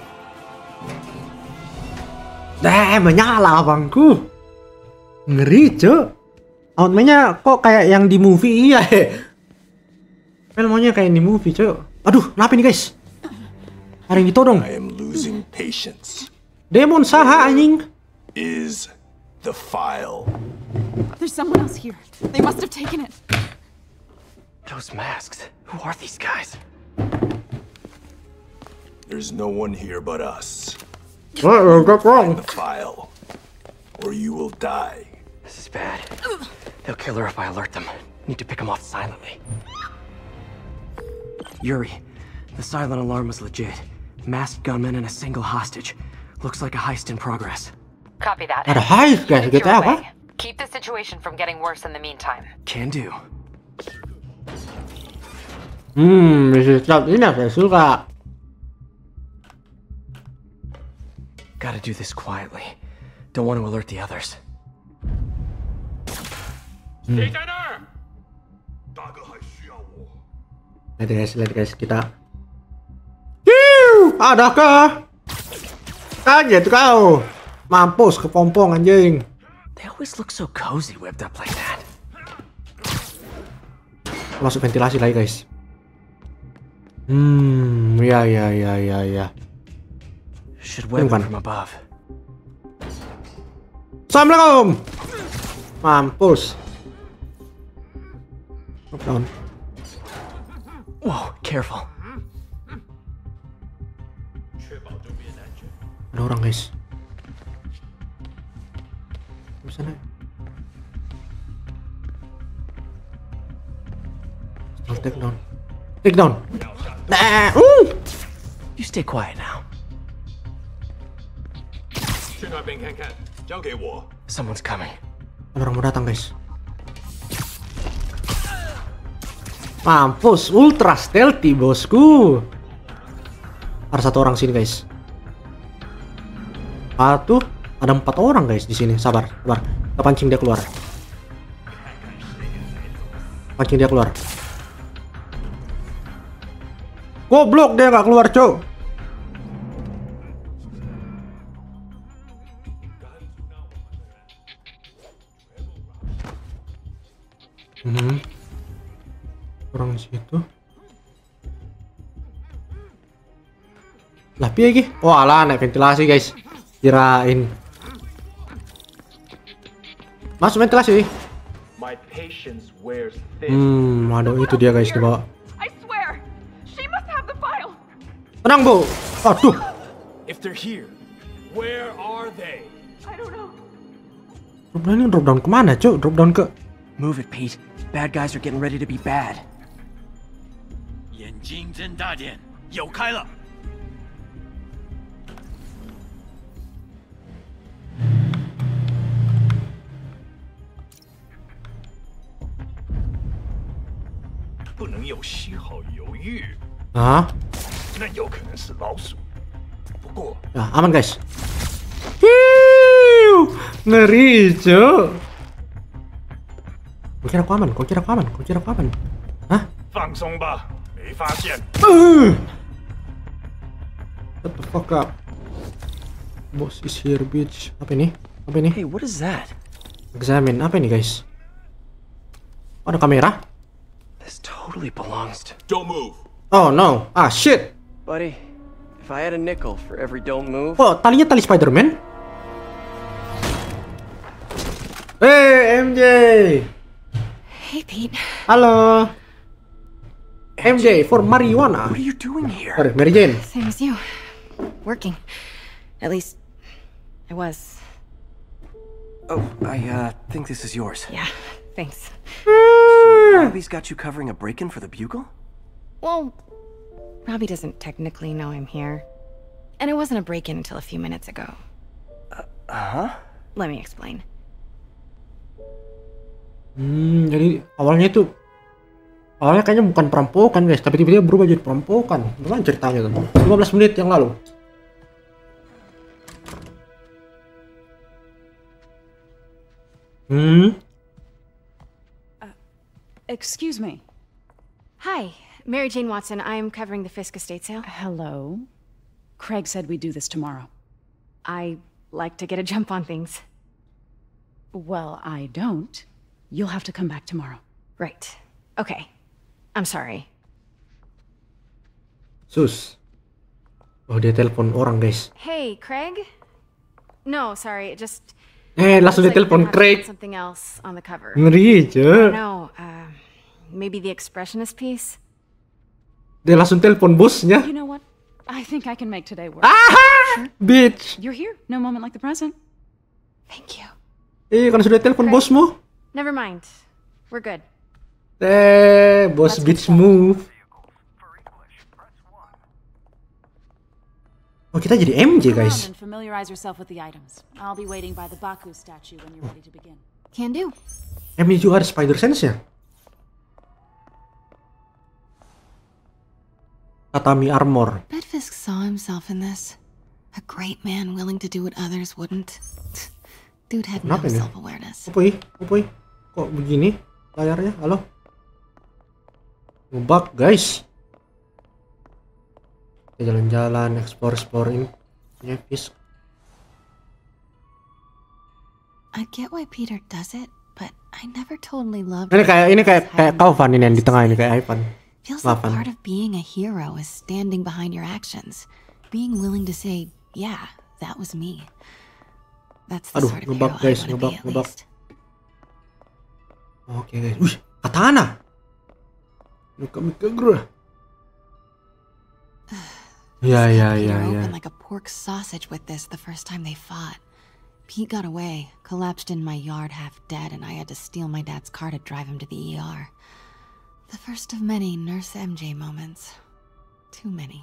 Speaker 1: Menyala abangku. Ngeri cuy. Outman-nya kok kayak yang di movie iya. Maunya kayak di movie cuy. Aduh, kenapa ini guys? Ada yang ditodong.
Speaker 2: I am losing patience.
Speaker 1: Demon saha anjing.
Speaker 2: Is the file.
Speaker 6: There's someone else here. They must have taken it.
Speaker 3: Those masks. Who are these guys?
Speaker 2: There's no one here but us.
Speaker 1: What's wrong?
Speaker 2: The file, or you will die.
Speaker 3: This is bad. They'll kill her if I alert them. Need to pick him off silently. Yuri, the silent alarm was legit. Masked gunman and a single hostage. Looks like a heist in progress.
Speaker 4: Copy that.
Speaker 1: Ada heist guys,
Speaker 4: Make your
Speaker 1: GTA apa?
Speaker 4: way. Keep the situation from getting worse in the meantime.
Speaker 3: Can do.
Speaker 1: Misi stealth ini saya suka.
Speaker 3: Gotta do this quietly. Don't want to alert the others.
Speaker 1: Lihat guys, kita. Adakah? Kaget kau. Mampus kepompong anjing.
Speaker 3: They always look so cozy whipped up like that.
Speaker 1: Masuk ventilasi lagi guys. Ya.
Speaker 3: Should web
Speaker 1: Bukan.
Speaker 3: from above.
Speaker 1: Assalamualaikum. Mampus. Drop down.
Speaker 3: Whoa, careful.
Speaker 1: Ada orang guys. Bisa naik. Take down. Take down. Nah,
Speaker 3: You stay quiet now. Someone's coming.
Speaker 1: Ada orang mau datang guys. Mampus, ultra stealthy bosku. Ada satu orang sini guys. Ada 4 orang guys di sini. Sabar. Kita pancing dia keluar. Goblok, dia nggak keluar, cok. Orang di situ. Lah piye iki? Oh alah, naik ventilasi guys. Kirain. Masuk ventilasi. Ada itu dia guys di bawah.
Speaker 6: I swear, she must have the file.
Speaker 1: Tenang, Bu. Aduh.
Speaker 9: If they're here, where are they?
Speaker 6: I don't know.
Speaker 1: Drop down kemana, cok? Drop down ke...
Speaker 3: Move it, Pete. Bad guys are getting ready to be bad.
Speaker 9: 眼睛睁大点，有开了。不能有丝毫犹豫。
Speaker 1: 啊？
Speaker 9: 那有可能是老鼠。不过，
Speaker 1: Ya, aman guys. Hiu, ngeri, cok. Kau kira aku aman? Hah?
Speaker 9: 放松吧，没发现。
Speaker 1: Shut the fuck up. Boss is here, bitch. Apa ini?
Speaker 3: Hey, what is that?
Speaker 1: Examine. Apa ini, guys? Oh, ada kamera?
Speaker 3: This totally belongs to...
Speaker 8: Don't move.
Speaker 1: Oh, no. Ah, shit.
Speaker 3: Buddy, if I had a nickel for every don't move...
Speaker 1: Oh, talinya tali Spider-Man? Hey, MJ!
Speaker 6: Hey, Pete.
Speaker 1: Halo. MJ for marijuana.
Speaker 3: What are you doing here?
Speaker 1: Sorry, Mary Jane.
Speaker 6: Same as you. Working. At least, I was.
Speaker 3: Oh, I think this is yours.
Speaker 6: Yeah, thanks.
Speaker 3: Robbie's got you covering a break-in for the Bugle?
Speaker 6: Well, Robbie doesn't technically know I'm here. And it wasn't a break-in until a few minutes ago.
Speaker 3: Huh?
Speaker 6: Let me explain.
Speaker 1: Jadi awalnya kayaknya bukan perampokan guys, tapi tiba-tiba berubah jadi perampokan. Gimana ceritanya tuh? 15 menit yang lalu.
Speaker 10: Excuse me.
Speaker 6: Hi, Mary Jane Watson. I'm covering the Fisk estate sale.
Speaker 10: Hello. Craig said we'd do this tomorrow.
Speaker 6: I like to get a jump on things.
Speaker 10: Well, I don't. You'll have to come back tomorrow.
Speaker 6: Right. Okay. I'm sorry.
Speaker 1: Sus. Oh, dia telepon orang guys.
Speaker 6: Hey, Craig? No, sorry. It just...
Speaker 1: Langsung dia
Speaker 6: looks like
Speaker 1: telepon
Speaker 6: you're gonna have to
Speaker 1: Craig.
Speaker 6: put something else on the cover.
Speaker 1: Ngeri, cuy.
Speaker 6: No, maybe the expressionist piece?
Speaker 1: Dia langsung telepon bosnya.
Speaker 10: You know what? I think I can make today work.
Speaker 1: Ah, bitch.
Speaker 10: You're here. No moment like the present.
Speaker 6: Thank you.
Speaker 1: Kan sudah telepon
Speaker 6: Craig.
Speaker 1: bosmu.
Speaker 6: Never mind. We're good.
Speaker 1: Bos Beach move. Oh, kita jadi MJ, guys.
Speaker 10: Familiarize yourself with the items. I'll be waiting by the Baku statue when you're ready to begin.
Speaker 6: Can do.
Speaker 1: MJ juga ada spider sense-nya. Tatami armor.
Speaker 6: Bet Fisk saw himself in this. A great man willing to do what others wouldn't. Dude had no self-awareness.
Speaker 1: Opoi. Kok begini layarnya? Halo? Ngebug, guys. Kita jalan-jalan, explore ini. Ya, Fisk.
Speaker 6: I get why Peter does it, but I never totally loved.
Speaker 1: Ini kayak kau Van ini yang di tengah ini kayak Ivan.
Speaker 6: Feels like part of being a hero is standing behind your actions, being willing to say, "Yeah, that was me." That's the sort of hero I want to be at least.
Speaker 1: Oke, guys. Wih, katana. Yeah.
Speaker 6: Like a pork sausage with this the first time they fought. Pete got away, collapsed in my yard half dead, and I had to steal my dad's car to drive him to the ER. The first of many Nurse MJ moments. Too many.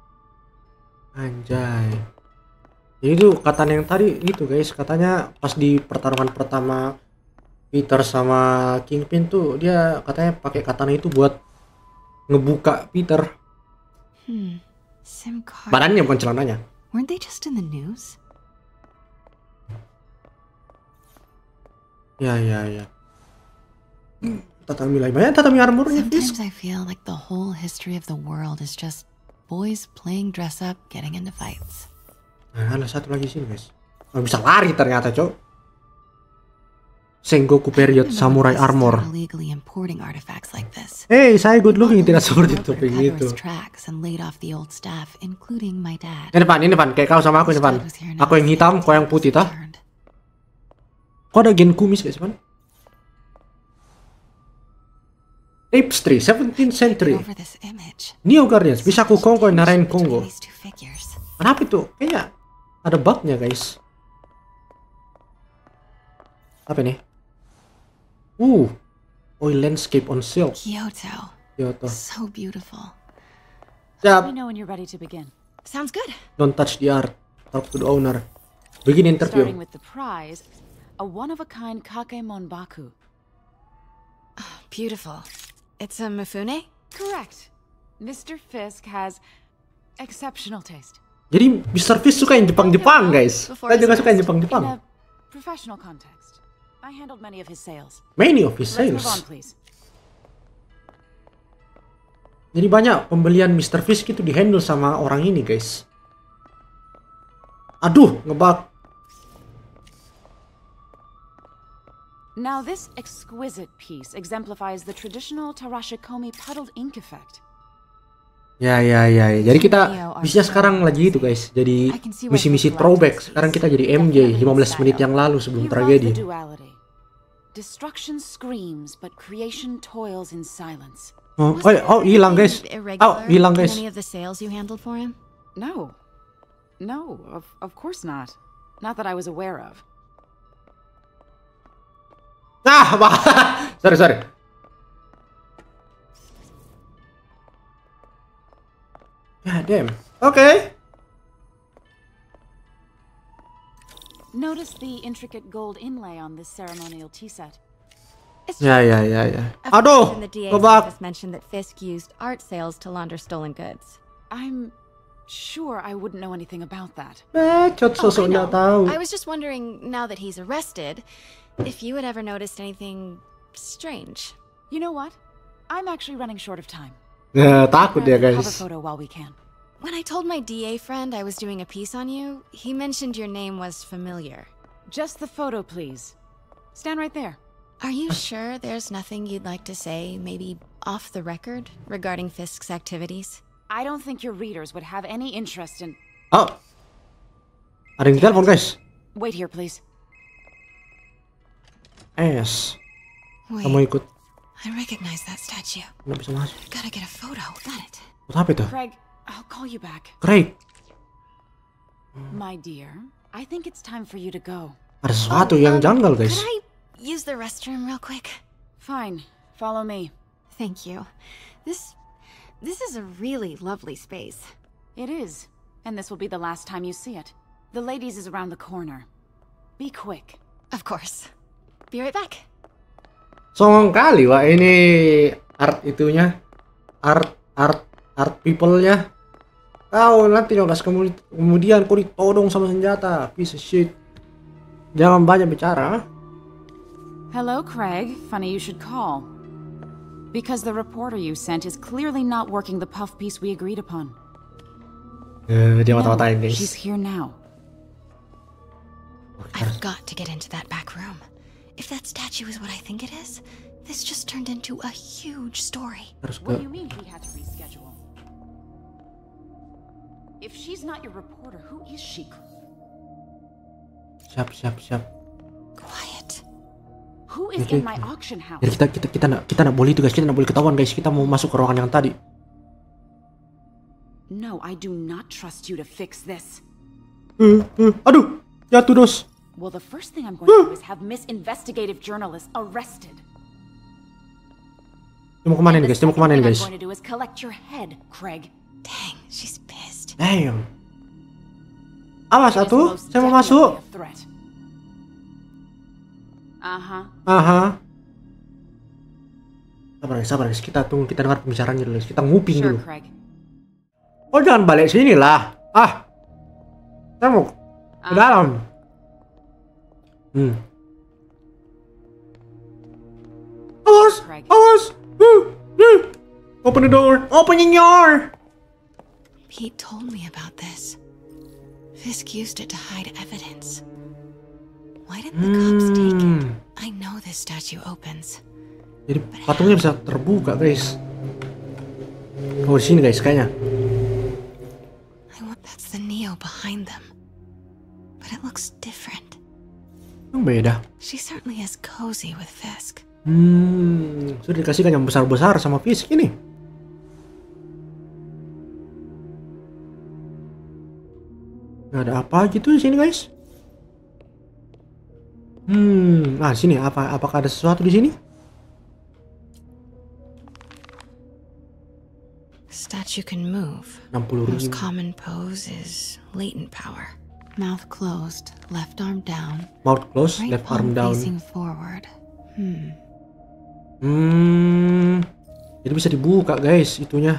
Speaker 1: Anjay. Jadi itu katana yang tadi itu, guys, katanya pas di pertarungan pertama Peter sama Kingpin tuh dia katanya pakai katana itu buat ngebuka Peter.
Speaker 6: SIM card.
Speaker 1: Badannya bukan celananya.
Speaker 6: Weren't they just in the news?
Speaker 1: Ya. Tatami lagi banyak tatami armornya.
Speaker 6: Sometimes I feel like the whole history of the world is just boys playing dress up, getting into fights.
Speaker 1: Nah, ada satu lagi sini, guys. Oh, bisa lari ternyata, Cok. Sengoku period samurai armor. Hey, saya good looking, tidak seperti topeng itu. Ini Van, kayak kau sama aku ini Van. Aku yang hitam, kau yang putih, tah? Kok ada gen kumis, guys, Van? Tapestry, 17th century. Neo Guardians, bisa aku Kongo narain Kongo. Kenapa itu? Kayaknya ada bugnya, guys. Apa nih? Oil landscape on silk.
Speaker 6: Kyoto. So beautiful.
Speaker 10: Let me know when you're ready to begin.
Speaker 6: Sounds good.
Speaker 1: Don't touch the art. Talk to the owner. Begin interview.
Speaker 10: Starting with the prize, a one-of-a-kind Kakemon Baku.
Speaker 6: Beautiful. It's a Mifune?
Speaker 10: Correct. Mr. Fisk has exceptional taste.
Speaker 1: Jadi Mr. Fisk suka yang Jepang-Jepang, guys. Saya juga suka yang Jepang-Jepang.
Speaker 10: In a professional context, I handled many of his sales.
Speaker 1: Many of his sales.
Speaker 10: Let's move on, please.
Speaker 1: Jadi banyak pembelian Mr. Fisk itu dihandle sama orang ini, guys. Aduh, ngebug.
Speaker 10: Now this exquisite piece exemplifies the traditional Tarashikomi puddled ink effect.
Speaker 1: Ya. Jadi kita bisa sekarang lagi itu, guys. Jadi misi-misi throwback. Sekarang kita jadi MJ 15 menit yang lalu sebelum tragedi.
Speaker 10: Destruction screams, but creation toils in silence.
Speaker 1: Oh, hilang, guys. Hilang, guys.
Speaker 6: Any of the sales you handled for him?
Speaker 10: No, of course not. Not that I was aware of.
Speaker 1: Sorry. God damn. Okay.
Speaker 10: Notice the intricate gold inlay on this ceremonial tea set.
Speaker 1: Ya. Aduh,
Speaker 6: ngebug. Mentioned that Fisk used art sales to launder stolen goods.
Speaker 10: I'm sure I wouldn't know anything about that.
Speaker 1: Sosok nggak tahu.
Speaker 6: I was just wondering, now that he's arrested, if you had ever noticed anything strange.
Speaker 10: You know what? I'm actually running short of time.
Speaker 1: Takut ya, guys.
Speaker 10: Cover photo while we can.
Speaker 6: When I told my DA friend I was doing a piece on you, he mentioned your name was familiar.
Speaker 10: Just the photo, please. Stand right there.
Speaker 6: Are you sure there's nothing you'd like to say, maybe off the record, regarding Fisk's activities?
Speaker 10: I don't think your readers would have any interest in...
Speaker 1: Oh. Ada yang di telepon, guys.
Speaker 10: Wait here, please.
Speaker 1: Yes.
Speaker 6: Wait,
Speaker 1: kamu ikut.
Speaker 6: I recognize that statue.
Speaker 1: Nggak bisa masuk.
Speaker 6: Gotta get a photo. Got it.
Speaker 1: Apa itu?
Speaker 10: Craig, I'll call you back.
Speaker 1: Craig.
Speaker 10: My dear, I think it's time for you to go.
Speaker 1: Ada sesuatu yang janggal, guys.
Speaker 6: Could I use the restroom real quick?
Speaker 10: Fine. Follow me.
Speaker 6: Thank you. This is a really lovely space.
Speaker 10: It is. And this will be the last time you see it. The ladies is around the corner. Be quick.
Speaker 6: Of course. Be right back.
Speaker 1: Songong kali wah ini art itunya. Art people-nya. Kau nanti 15 kemudian kau ditodong sama senjata. Piece of shit. Jangan banyak bicara.
Speaker 10: Hello, Craig. Funny you should call. Because the reporter you sent is clearly not working the puff piece we agreed upon.
Speaker 1: Dia mata-matain guys.
Speaker 10: She's here now.
Speaker 6: I've got to get into that back room. If that statue is what I think it is, this just turned into a huge story.
Speaker 10: What do you mean we had to reschedule? If she's not your reporter, who is she?
Speaker 1: Siap.
Speaker 6: Quiet.
Speaker 10: Who is in my auction house?
Speaker 1: Ya, kita nak boleh itu guys, kita nak boleh ketahuan guys, kita mau masuk ke ruangan yang tadi.
Speaker 10: No, I do not trust you to fix this.
Speaker 1: Aduh, jatuh dos.
Speaker 10: Well, the first thing I'm going to do is have Miss Investigative Journalist arrested.
Speaker 1: Dia mau kemana nih guys?
Speaker 10: I'm going to do is collect your head, Craig.
Speaker 6: Dang, she's pissed.
Speaker 1: Damn. Awas atuh, saya mau masuk. Sabar guys, kita tunggu, kita dengar pembicaraannya dulu guys. Kita nguping dulu. Oh jangan balik sini lah. Saya mau ke dalam. Awas. Open the door. Opening your.
Speaker 6: Pete told me about this. Fisk used it to hide evidence. Why didn't the cops take it? I know this statue opens.
Speaker 1: Jadi patungnya bisa terbuka guys. Oh di sini guys kayaknya.
Speaker 6: That's the Neo behind them. But it looks different.
Speaker 1: Yang beda.
Speaker 6: She certainly is cozy with Fisk.
Speaker 1: Sudah dikasihkan yang besar-besar sama Fisk ini. Nggak ada apa gitu di sini guys. Sini apakah ada sesuatu di sini?
Speaker 6: Statue can move.
Speaker 1: 60.000.
Speaker 6: Most common pose is latent power. Mouth closed, left arm down.
Speaker 1: Mouth closed,
Speaker 6: right
Speaker 1: left arm down.
Speaker 6: Facing forward.
Speaker 1: Jadi bisa dibuka guys itunya.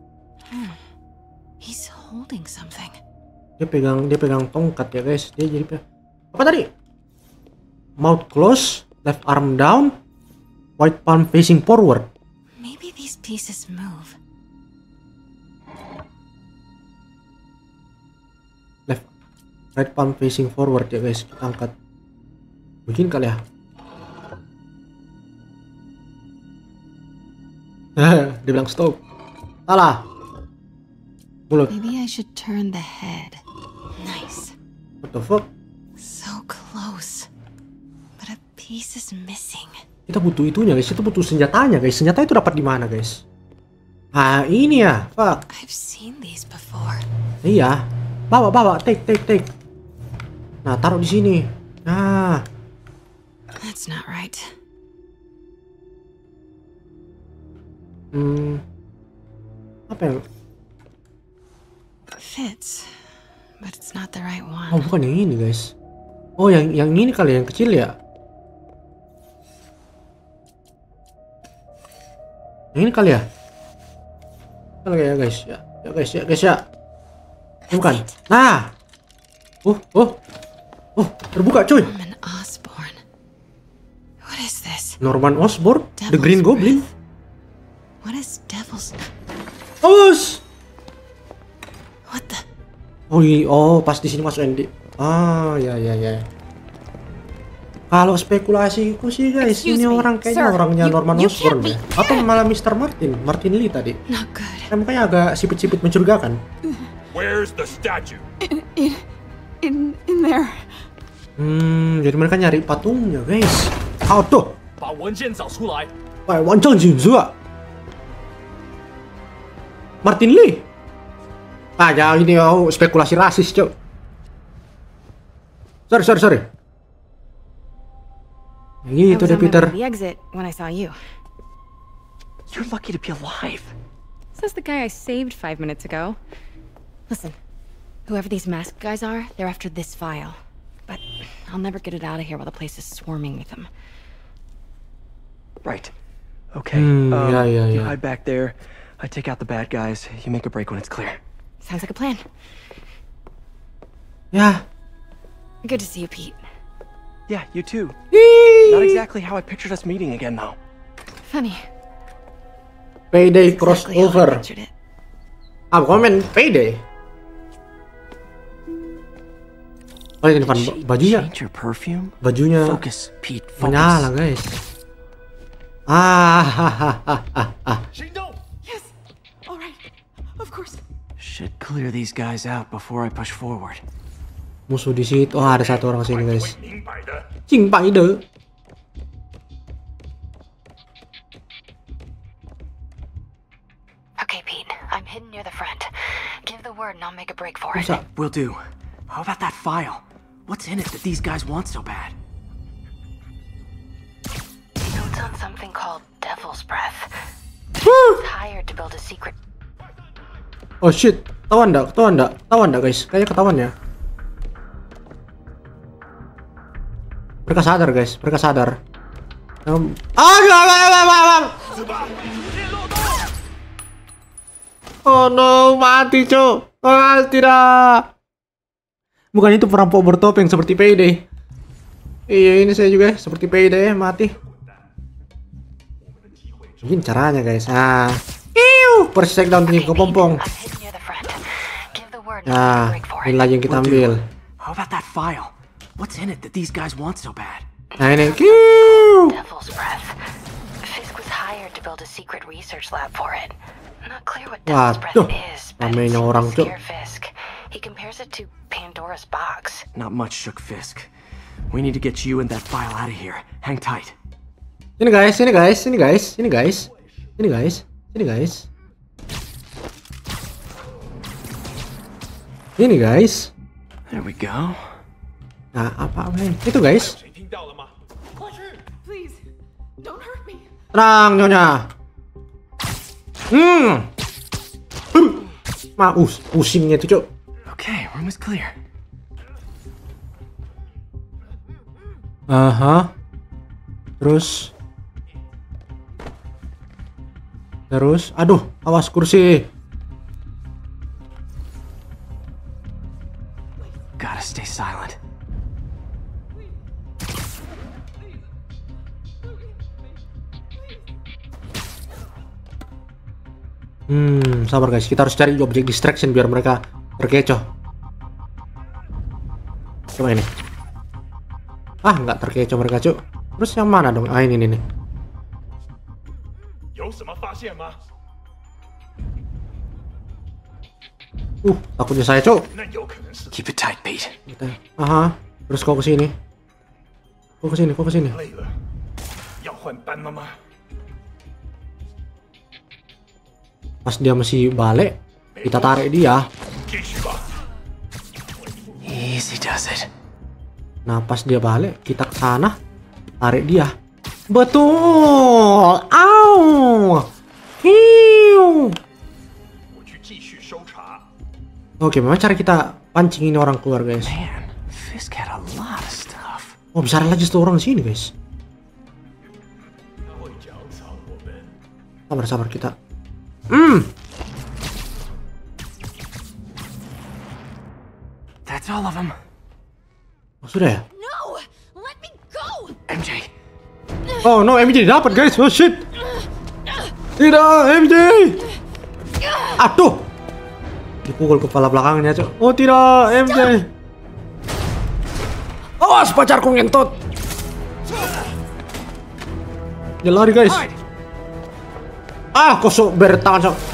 Speaker 6: He's holding something.
Speaker 1: Dia pegang tongkat ya guys. Dia jadi apa tadi? Mouth closed, left arm down, right palm facing forward.
Speaker 6: Maybe these pieces move.
Speaker 1: Right palm facing forward ya guys, kita angkat. Begini kali ya. Dia bilang stop. Salah. Mulut.
Speaker 6: Maybe I should turn the head. Nice.
Speaker 1: What the fuck?
Speaker 6: So close. But a piece is missing.
Speaker 1: Kita butuh itunya guys, kita butuh senjatanya guys. Senjata itu dapat di mana guys? Ini ya. Fuck.
Speaker 6: I've seen these before.
Speaker 1: Iya. Bawa, take. Nah, taruh di sini. Nah.
Speaker 6: That's not right.
Speaker 1: Apa yang?
Speaker 6: Fits, but it's not the right one.
Speaker 1: Oh, bukan yang ini, guys. Oh, yang ini kali, yang kecil ya. Yang ini kali ya. Kali ya, guys. Ya, guys ya. Bukan. Nah. Terbuka cuy.
Speaker 6: Norman Osborn. What is this?
Speaker 1: Norman Osborn? The Green Goblin?
Speaker 6: What is Devil's...
Speaker 1: Awas!
Speaker 6: What the...
Speaker 1: Oh, pas di sini masuk Andy. Ya. Kalau spekulasiku sih guys, ini orang kayaknya orangnya Norman Osborn ya. Atau malah Mr. Martin Lee tadi.
Speaker 6: Not good.
Speaker 1: Makanya agak sipit-sipit mencurigakan.
Speaker 2: Where's the statue?
Speaker 10: In there.
Speaker 1: Jadi mereka nyari patungnya, guys. Tuh.
Speaker 9: 把文件找出来。
Speaker 1: 完整紧juga. Martin Lee. Jangan ini spekulasi rasis, Cok. Sorry. Gitu deh, Peter.
Speaker 3: You're lucky to be alive.
Speaker 11: Says the guy I saved 5 minutes ago. Listen, whoever these masked guys are, they're after this file. But I'll never get it out of here while the place is swarming with them.
Speaker 3: Right. Okay. You hide back there. I take out the bad guys. You make a break when it's clear.
Speaker 11: Sounds like a plan.
Speaker 1: Ya.
Speaker 11: Good to see you, Pete.
Speaker 3: Yeah, you too. Not exactly how I pictured us meeting again, though.
Speaker 11: Funny.
Speaker 1: Payday crossover. Ah, komen Payday. Oh ini depan bajunya. Bajunya menyala guys.
Speaker 3: Yes. All right. Of course. Should clear these guys out before I push forward.
Speaker 1: Musuh di situ. Oh, ada satu orang sini guys. Cing Pai De.
Speaker 4: Okay, Pete. I'm hidden near the front. Give the word and I'll make a break for it.
Speaker 3: Will do. How about that file? What's in it that these guys want so bad?
Speaker 4: Notes on something called Devil's Breath. Hired to build a secret.
Speaker 1: Oh shit. Ketahuan enggak guys? Kayaknya ketahuan ya. Mereka sadar guys, mereka sadar. Oh no, mati cok. Tidak. Bukan itu perampok bertopeng seperti Payday. Iya, ini saya juga seperti Payday mati. Mungkin caranya guys. First take down ke pompong. Nah, ini lagi yang kita ambil.
Speaker 3: How about that file? What's in it that these guys want so bad?
Speaker 1: Nah ini.
Speaker 4: Devil's Breath. Fisk was hired to build a secret research lab for it. Not clear what Devil's Breath is, but it's scare Fisk. He compares it to Pandora's box.
Speaker 3: Not much shook Fisk. We need to get you and that file out of here. Hang tight.
Speaker 1: Ini guys, ini guys, ini guys, ini guys, ini guys, ini guys. Ini guys.
Speaker 3: There we go.
Speaker 1: Nah, apa men? Itu guys. Tenang nyonya. Pusingnya itu cok.
Speaker 3: Okay, room is clear.
Speaker 1: Terus, aduh, awas kursi.
Speaker 3: Gotta stay silent.
Speaker 1: Sabar guys, kita harus cari objek distraction biar mereka terkecoh. Coba ini. Nggak terkecoh mereka cuk. Terus yang mana dong? Ini nih. Takutnya saya cuk.
Speaker 3: Keep it tight, Pete.
Speaker 1: Terus kau ke sini. Kau ke sini. Pas dia masih balik, kita tarik dia.
Speaker 3: Easy does it.
Speaker 1: Nah, pas dia balik, kita ke sana, tarik dia. Betul. Oke, memang cara kita pancing ini orang keluar, guys.
Speaker 3: Man, Fisk had a lot of stuff.
Speaker 1: Oh, bisa ada lagi satu orang di sini, guys. Sabar kita.
Speaker 3: That's all of them.
Speaker 1: Oh, sudah ya?
Speaker 11: No, let me go.
Speaker 3: MJ.
Speaker 1: Oh no, MJ dapat guys. Oh shit. Tidak, MJ. Aduh. Dipukul kepala belakangnya, cok. Oh tidak, MJ. Awas pacarku ngentot. Dia lari guys. Kosok bertahan sok.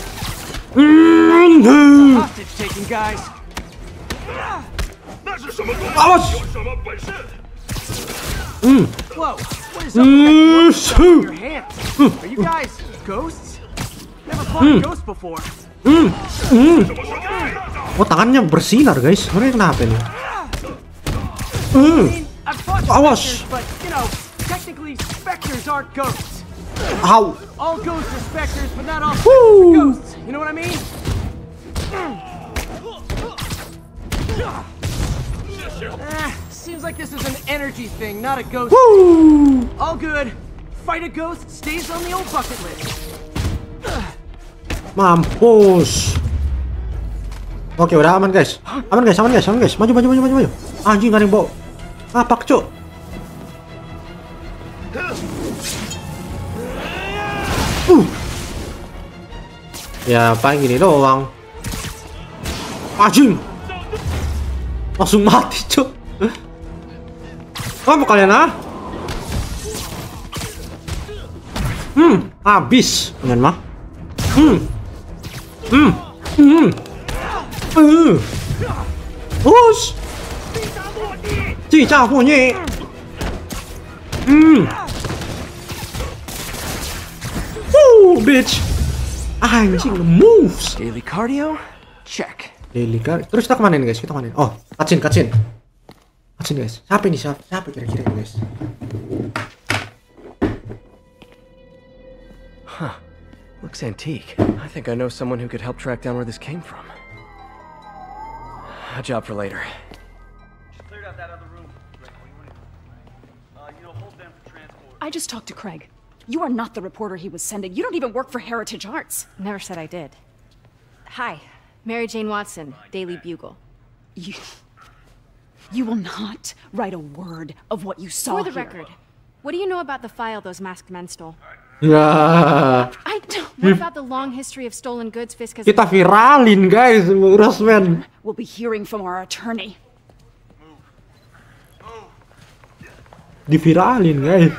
Speaker 1: Awas.
Speaker 3: Whoa, what is up with that your hands? Are you guys ghosts? Never fought a ghost before.
Speaker 1: Oh, tangannya bersinar guys. Ini kenapa nih?
Speaker 3: I've fought
Speaker 1: Awas.
Speaker 3: but you know, technically specters aren't ghosts.
Speaker 1: Ow.
Speaker 3: All ghosts are specters, but not all specters are ghosts. You know what I mean? Seems like this is an energy thing, not a ghost.
Speaker 1: Woo.
Speaker 3: All good. Fight a ghost stays on the old bucket list.
Speaker 1: Mampus. Oke, udah aman guys. Aman guys. Maju. Anjing, gak ada yang bawa. Ngapak, cuk. Ya, paling gini doang. Anjing. Langsung mati, cuk. Apa kalian, ah? Habis. Kalian mah. Us. Bitch. Anjing, moves.
Speaker 3: Daily cardio? Check.
Speaker 1: Daily cardio. Terus kita kemana nih guys? Kita kemana? Oh, cutscene guys. Siapa ini? Siapa kira-kira ini guys?
Speaker 3: Huh. Looks antique. I think I know someone who could help track down where this came from. A job for later.
Speaker 12: Cleared out that other room. Hold them for transport.
Speaker 10: I just talked to Craig. You are not the reporter he was sending. You don't even work for Heritage Arts.
Speaker 11: Never said I did. Hi, Mary Jane Watson, Daily Bugle.
Speaker 10: You will not write a word of what you saw
Speaker 11: For the
Speaker 10: here.
Speaker 11: record, what do you know about the file those masked men stole?
Speaker 1: Ya.
Speaker 11: I don't. What about the long history of stolen goods Fisk has...
Speaker 1: Kita viralin guys, Rosman.
Speaker 10: We'll be hearing from our attorney.
Speaker 1: Diviralin guys.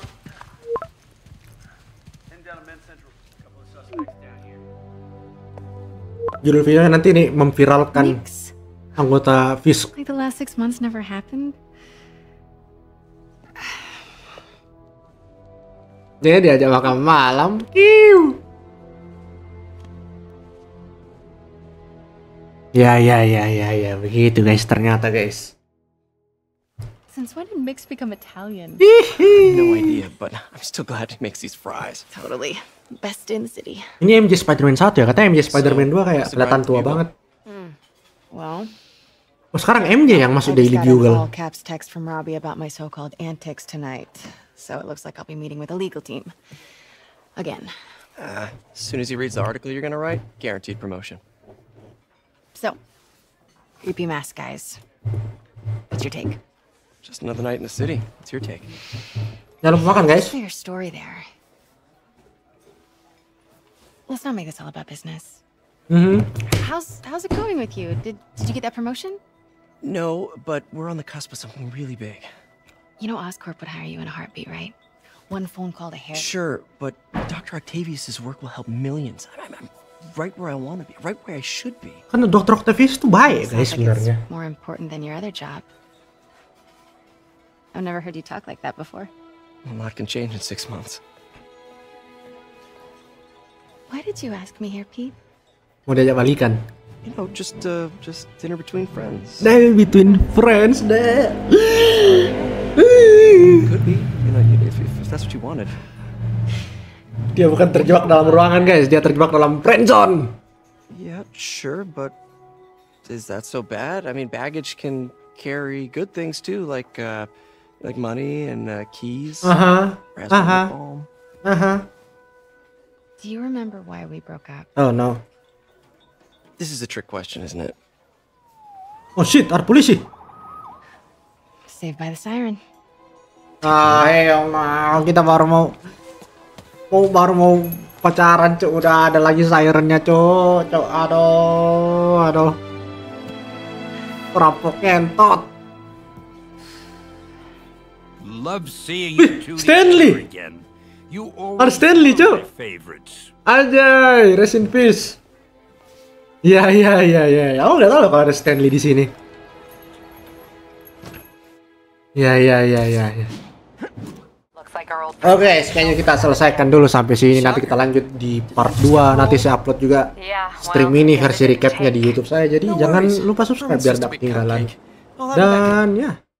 Speaker 1: Judul videonya nanti nih memviralkan anggota Fisk.
Speaker 11: Like the last 6 months never happened.
Speaker 1: Dia diajak makan malam. Ya, begitu guys ternyata guys.
Speaker 11: Since when did Mix become Italian?
Speaker 3: No idea, but I'm still glad he makes these fries.
Speaker 11: Totally. Best in the city.
Speaker 1: Ini MJ Spider-Man 1 ya, katanya MJ Spider-Man 2 kayak kelihatan tua banget.
Speaker 6: Well,
Speaker 1: oh, sekarang MJ yang masuk Daily Bugle.
Speaker 6: All caps text from Robbie about my so-called antics tonight. So it looks like I'll be meeting with a legal team. Again.
Speaker 3: As soon as he reads the article you're gonna write, guaranteed promotion.
Speaker 6: So, creepy mask guys. What's your take?
Speaker 3: Just another night in the city. What's your take?
Speaker 1: Jangan lupa makan guys.
Speaker 6: Clear story there. Let's not make this all about business. How's it going with you? Did you get that promotion?
Speaker 3: No, but we're on the cusp of something really big.
Speaker 6: You know Oscorp would hire you in a heartbeat, right? One phone call to Harry.
Speaker 3: Sure, but Dr. Octavius' work will help millions. I'm right where I want to be, right where I should be.
Speaker 1: Kan Dr. Octavius itu baik guys sebenarnya.
Speaker 6: More important than your other job. I've never heard you talk like that before.
Speaker 3: A lot can change in 6 months.
Speaker 6: Why did you ask me here, Pete?
Speaker 1: Mau diajak balikan.
Speaker 3: You know, just dinner between friends.
Speaker 1: Dinner between friends, deh.
Speaker 3: Could be, you know, if that's what you wanted.
Speaker 1: Dia bukan terjebak dalam ruangan, guys. Dia terjebak dalam friend zone.
Speaker 3: Yeah, sure, but is that so bad? I mean, baggage can carry good things too, like money and keys.
Speaker 6: Do you remember why we broke up?
Speaker 1: Oh no.
Speaker 3: This is a trick question, isn't it?
Speaker 1: Oh shit, ada polisi.
Speaker 6: Saved by the siren.
Speaker 1: Kita baru mau pacaran, cuk. Udah ada lagi sirennya, cuk. Aduh. Perampok ngentot.
Speaker 9: Love seeing you two
Speaker 1: Stanley.
Speaker 9: again. You
Speaker 1: Ada Stanley, cuk. Anjay, rest in peace. Ya. Aku nggak tahu kalau ada Stanley di sini. Ya. Oke, kayaknya kita selesaikan dulu sampai sini. Nanti kita lanjut di part 2. Nanti saya upload juga stream ini versi recapnya di YouTube saya. Jadi jangan lupa subscribe biar tidak ketinggalan. Dan ya.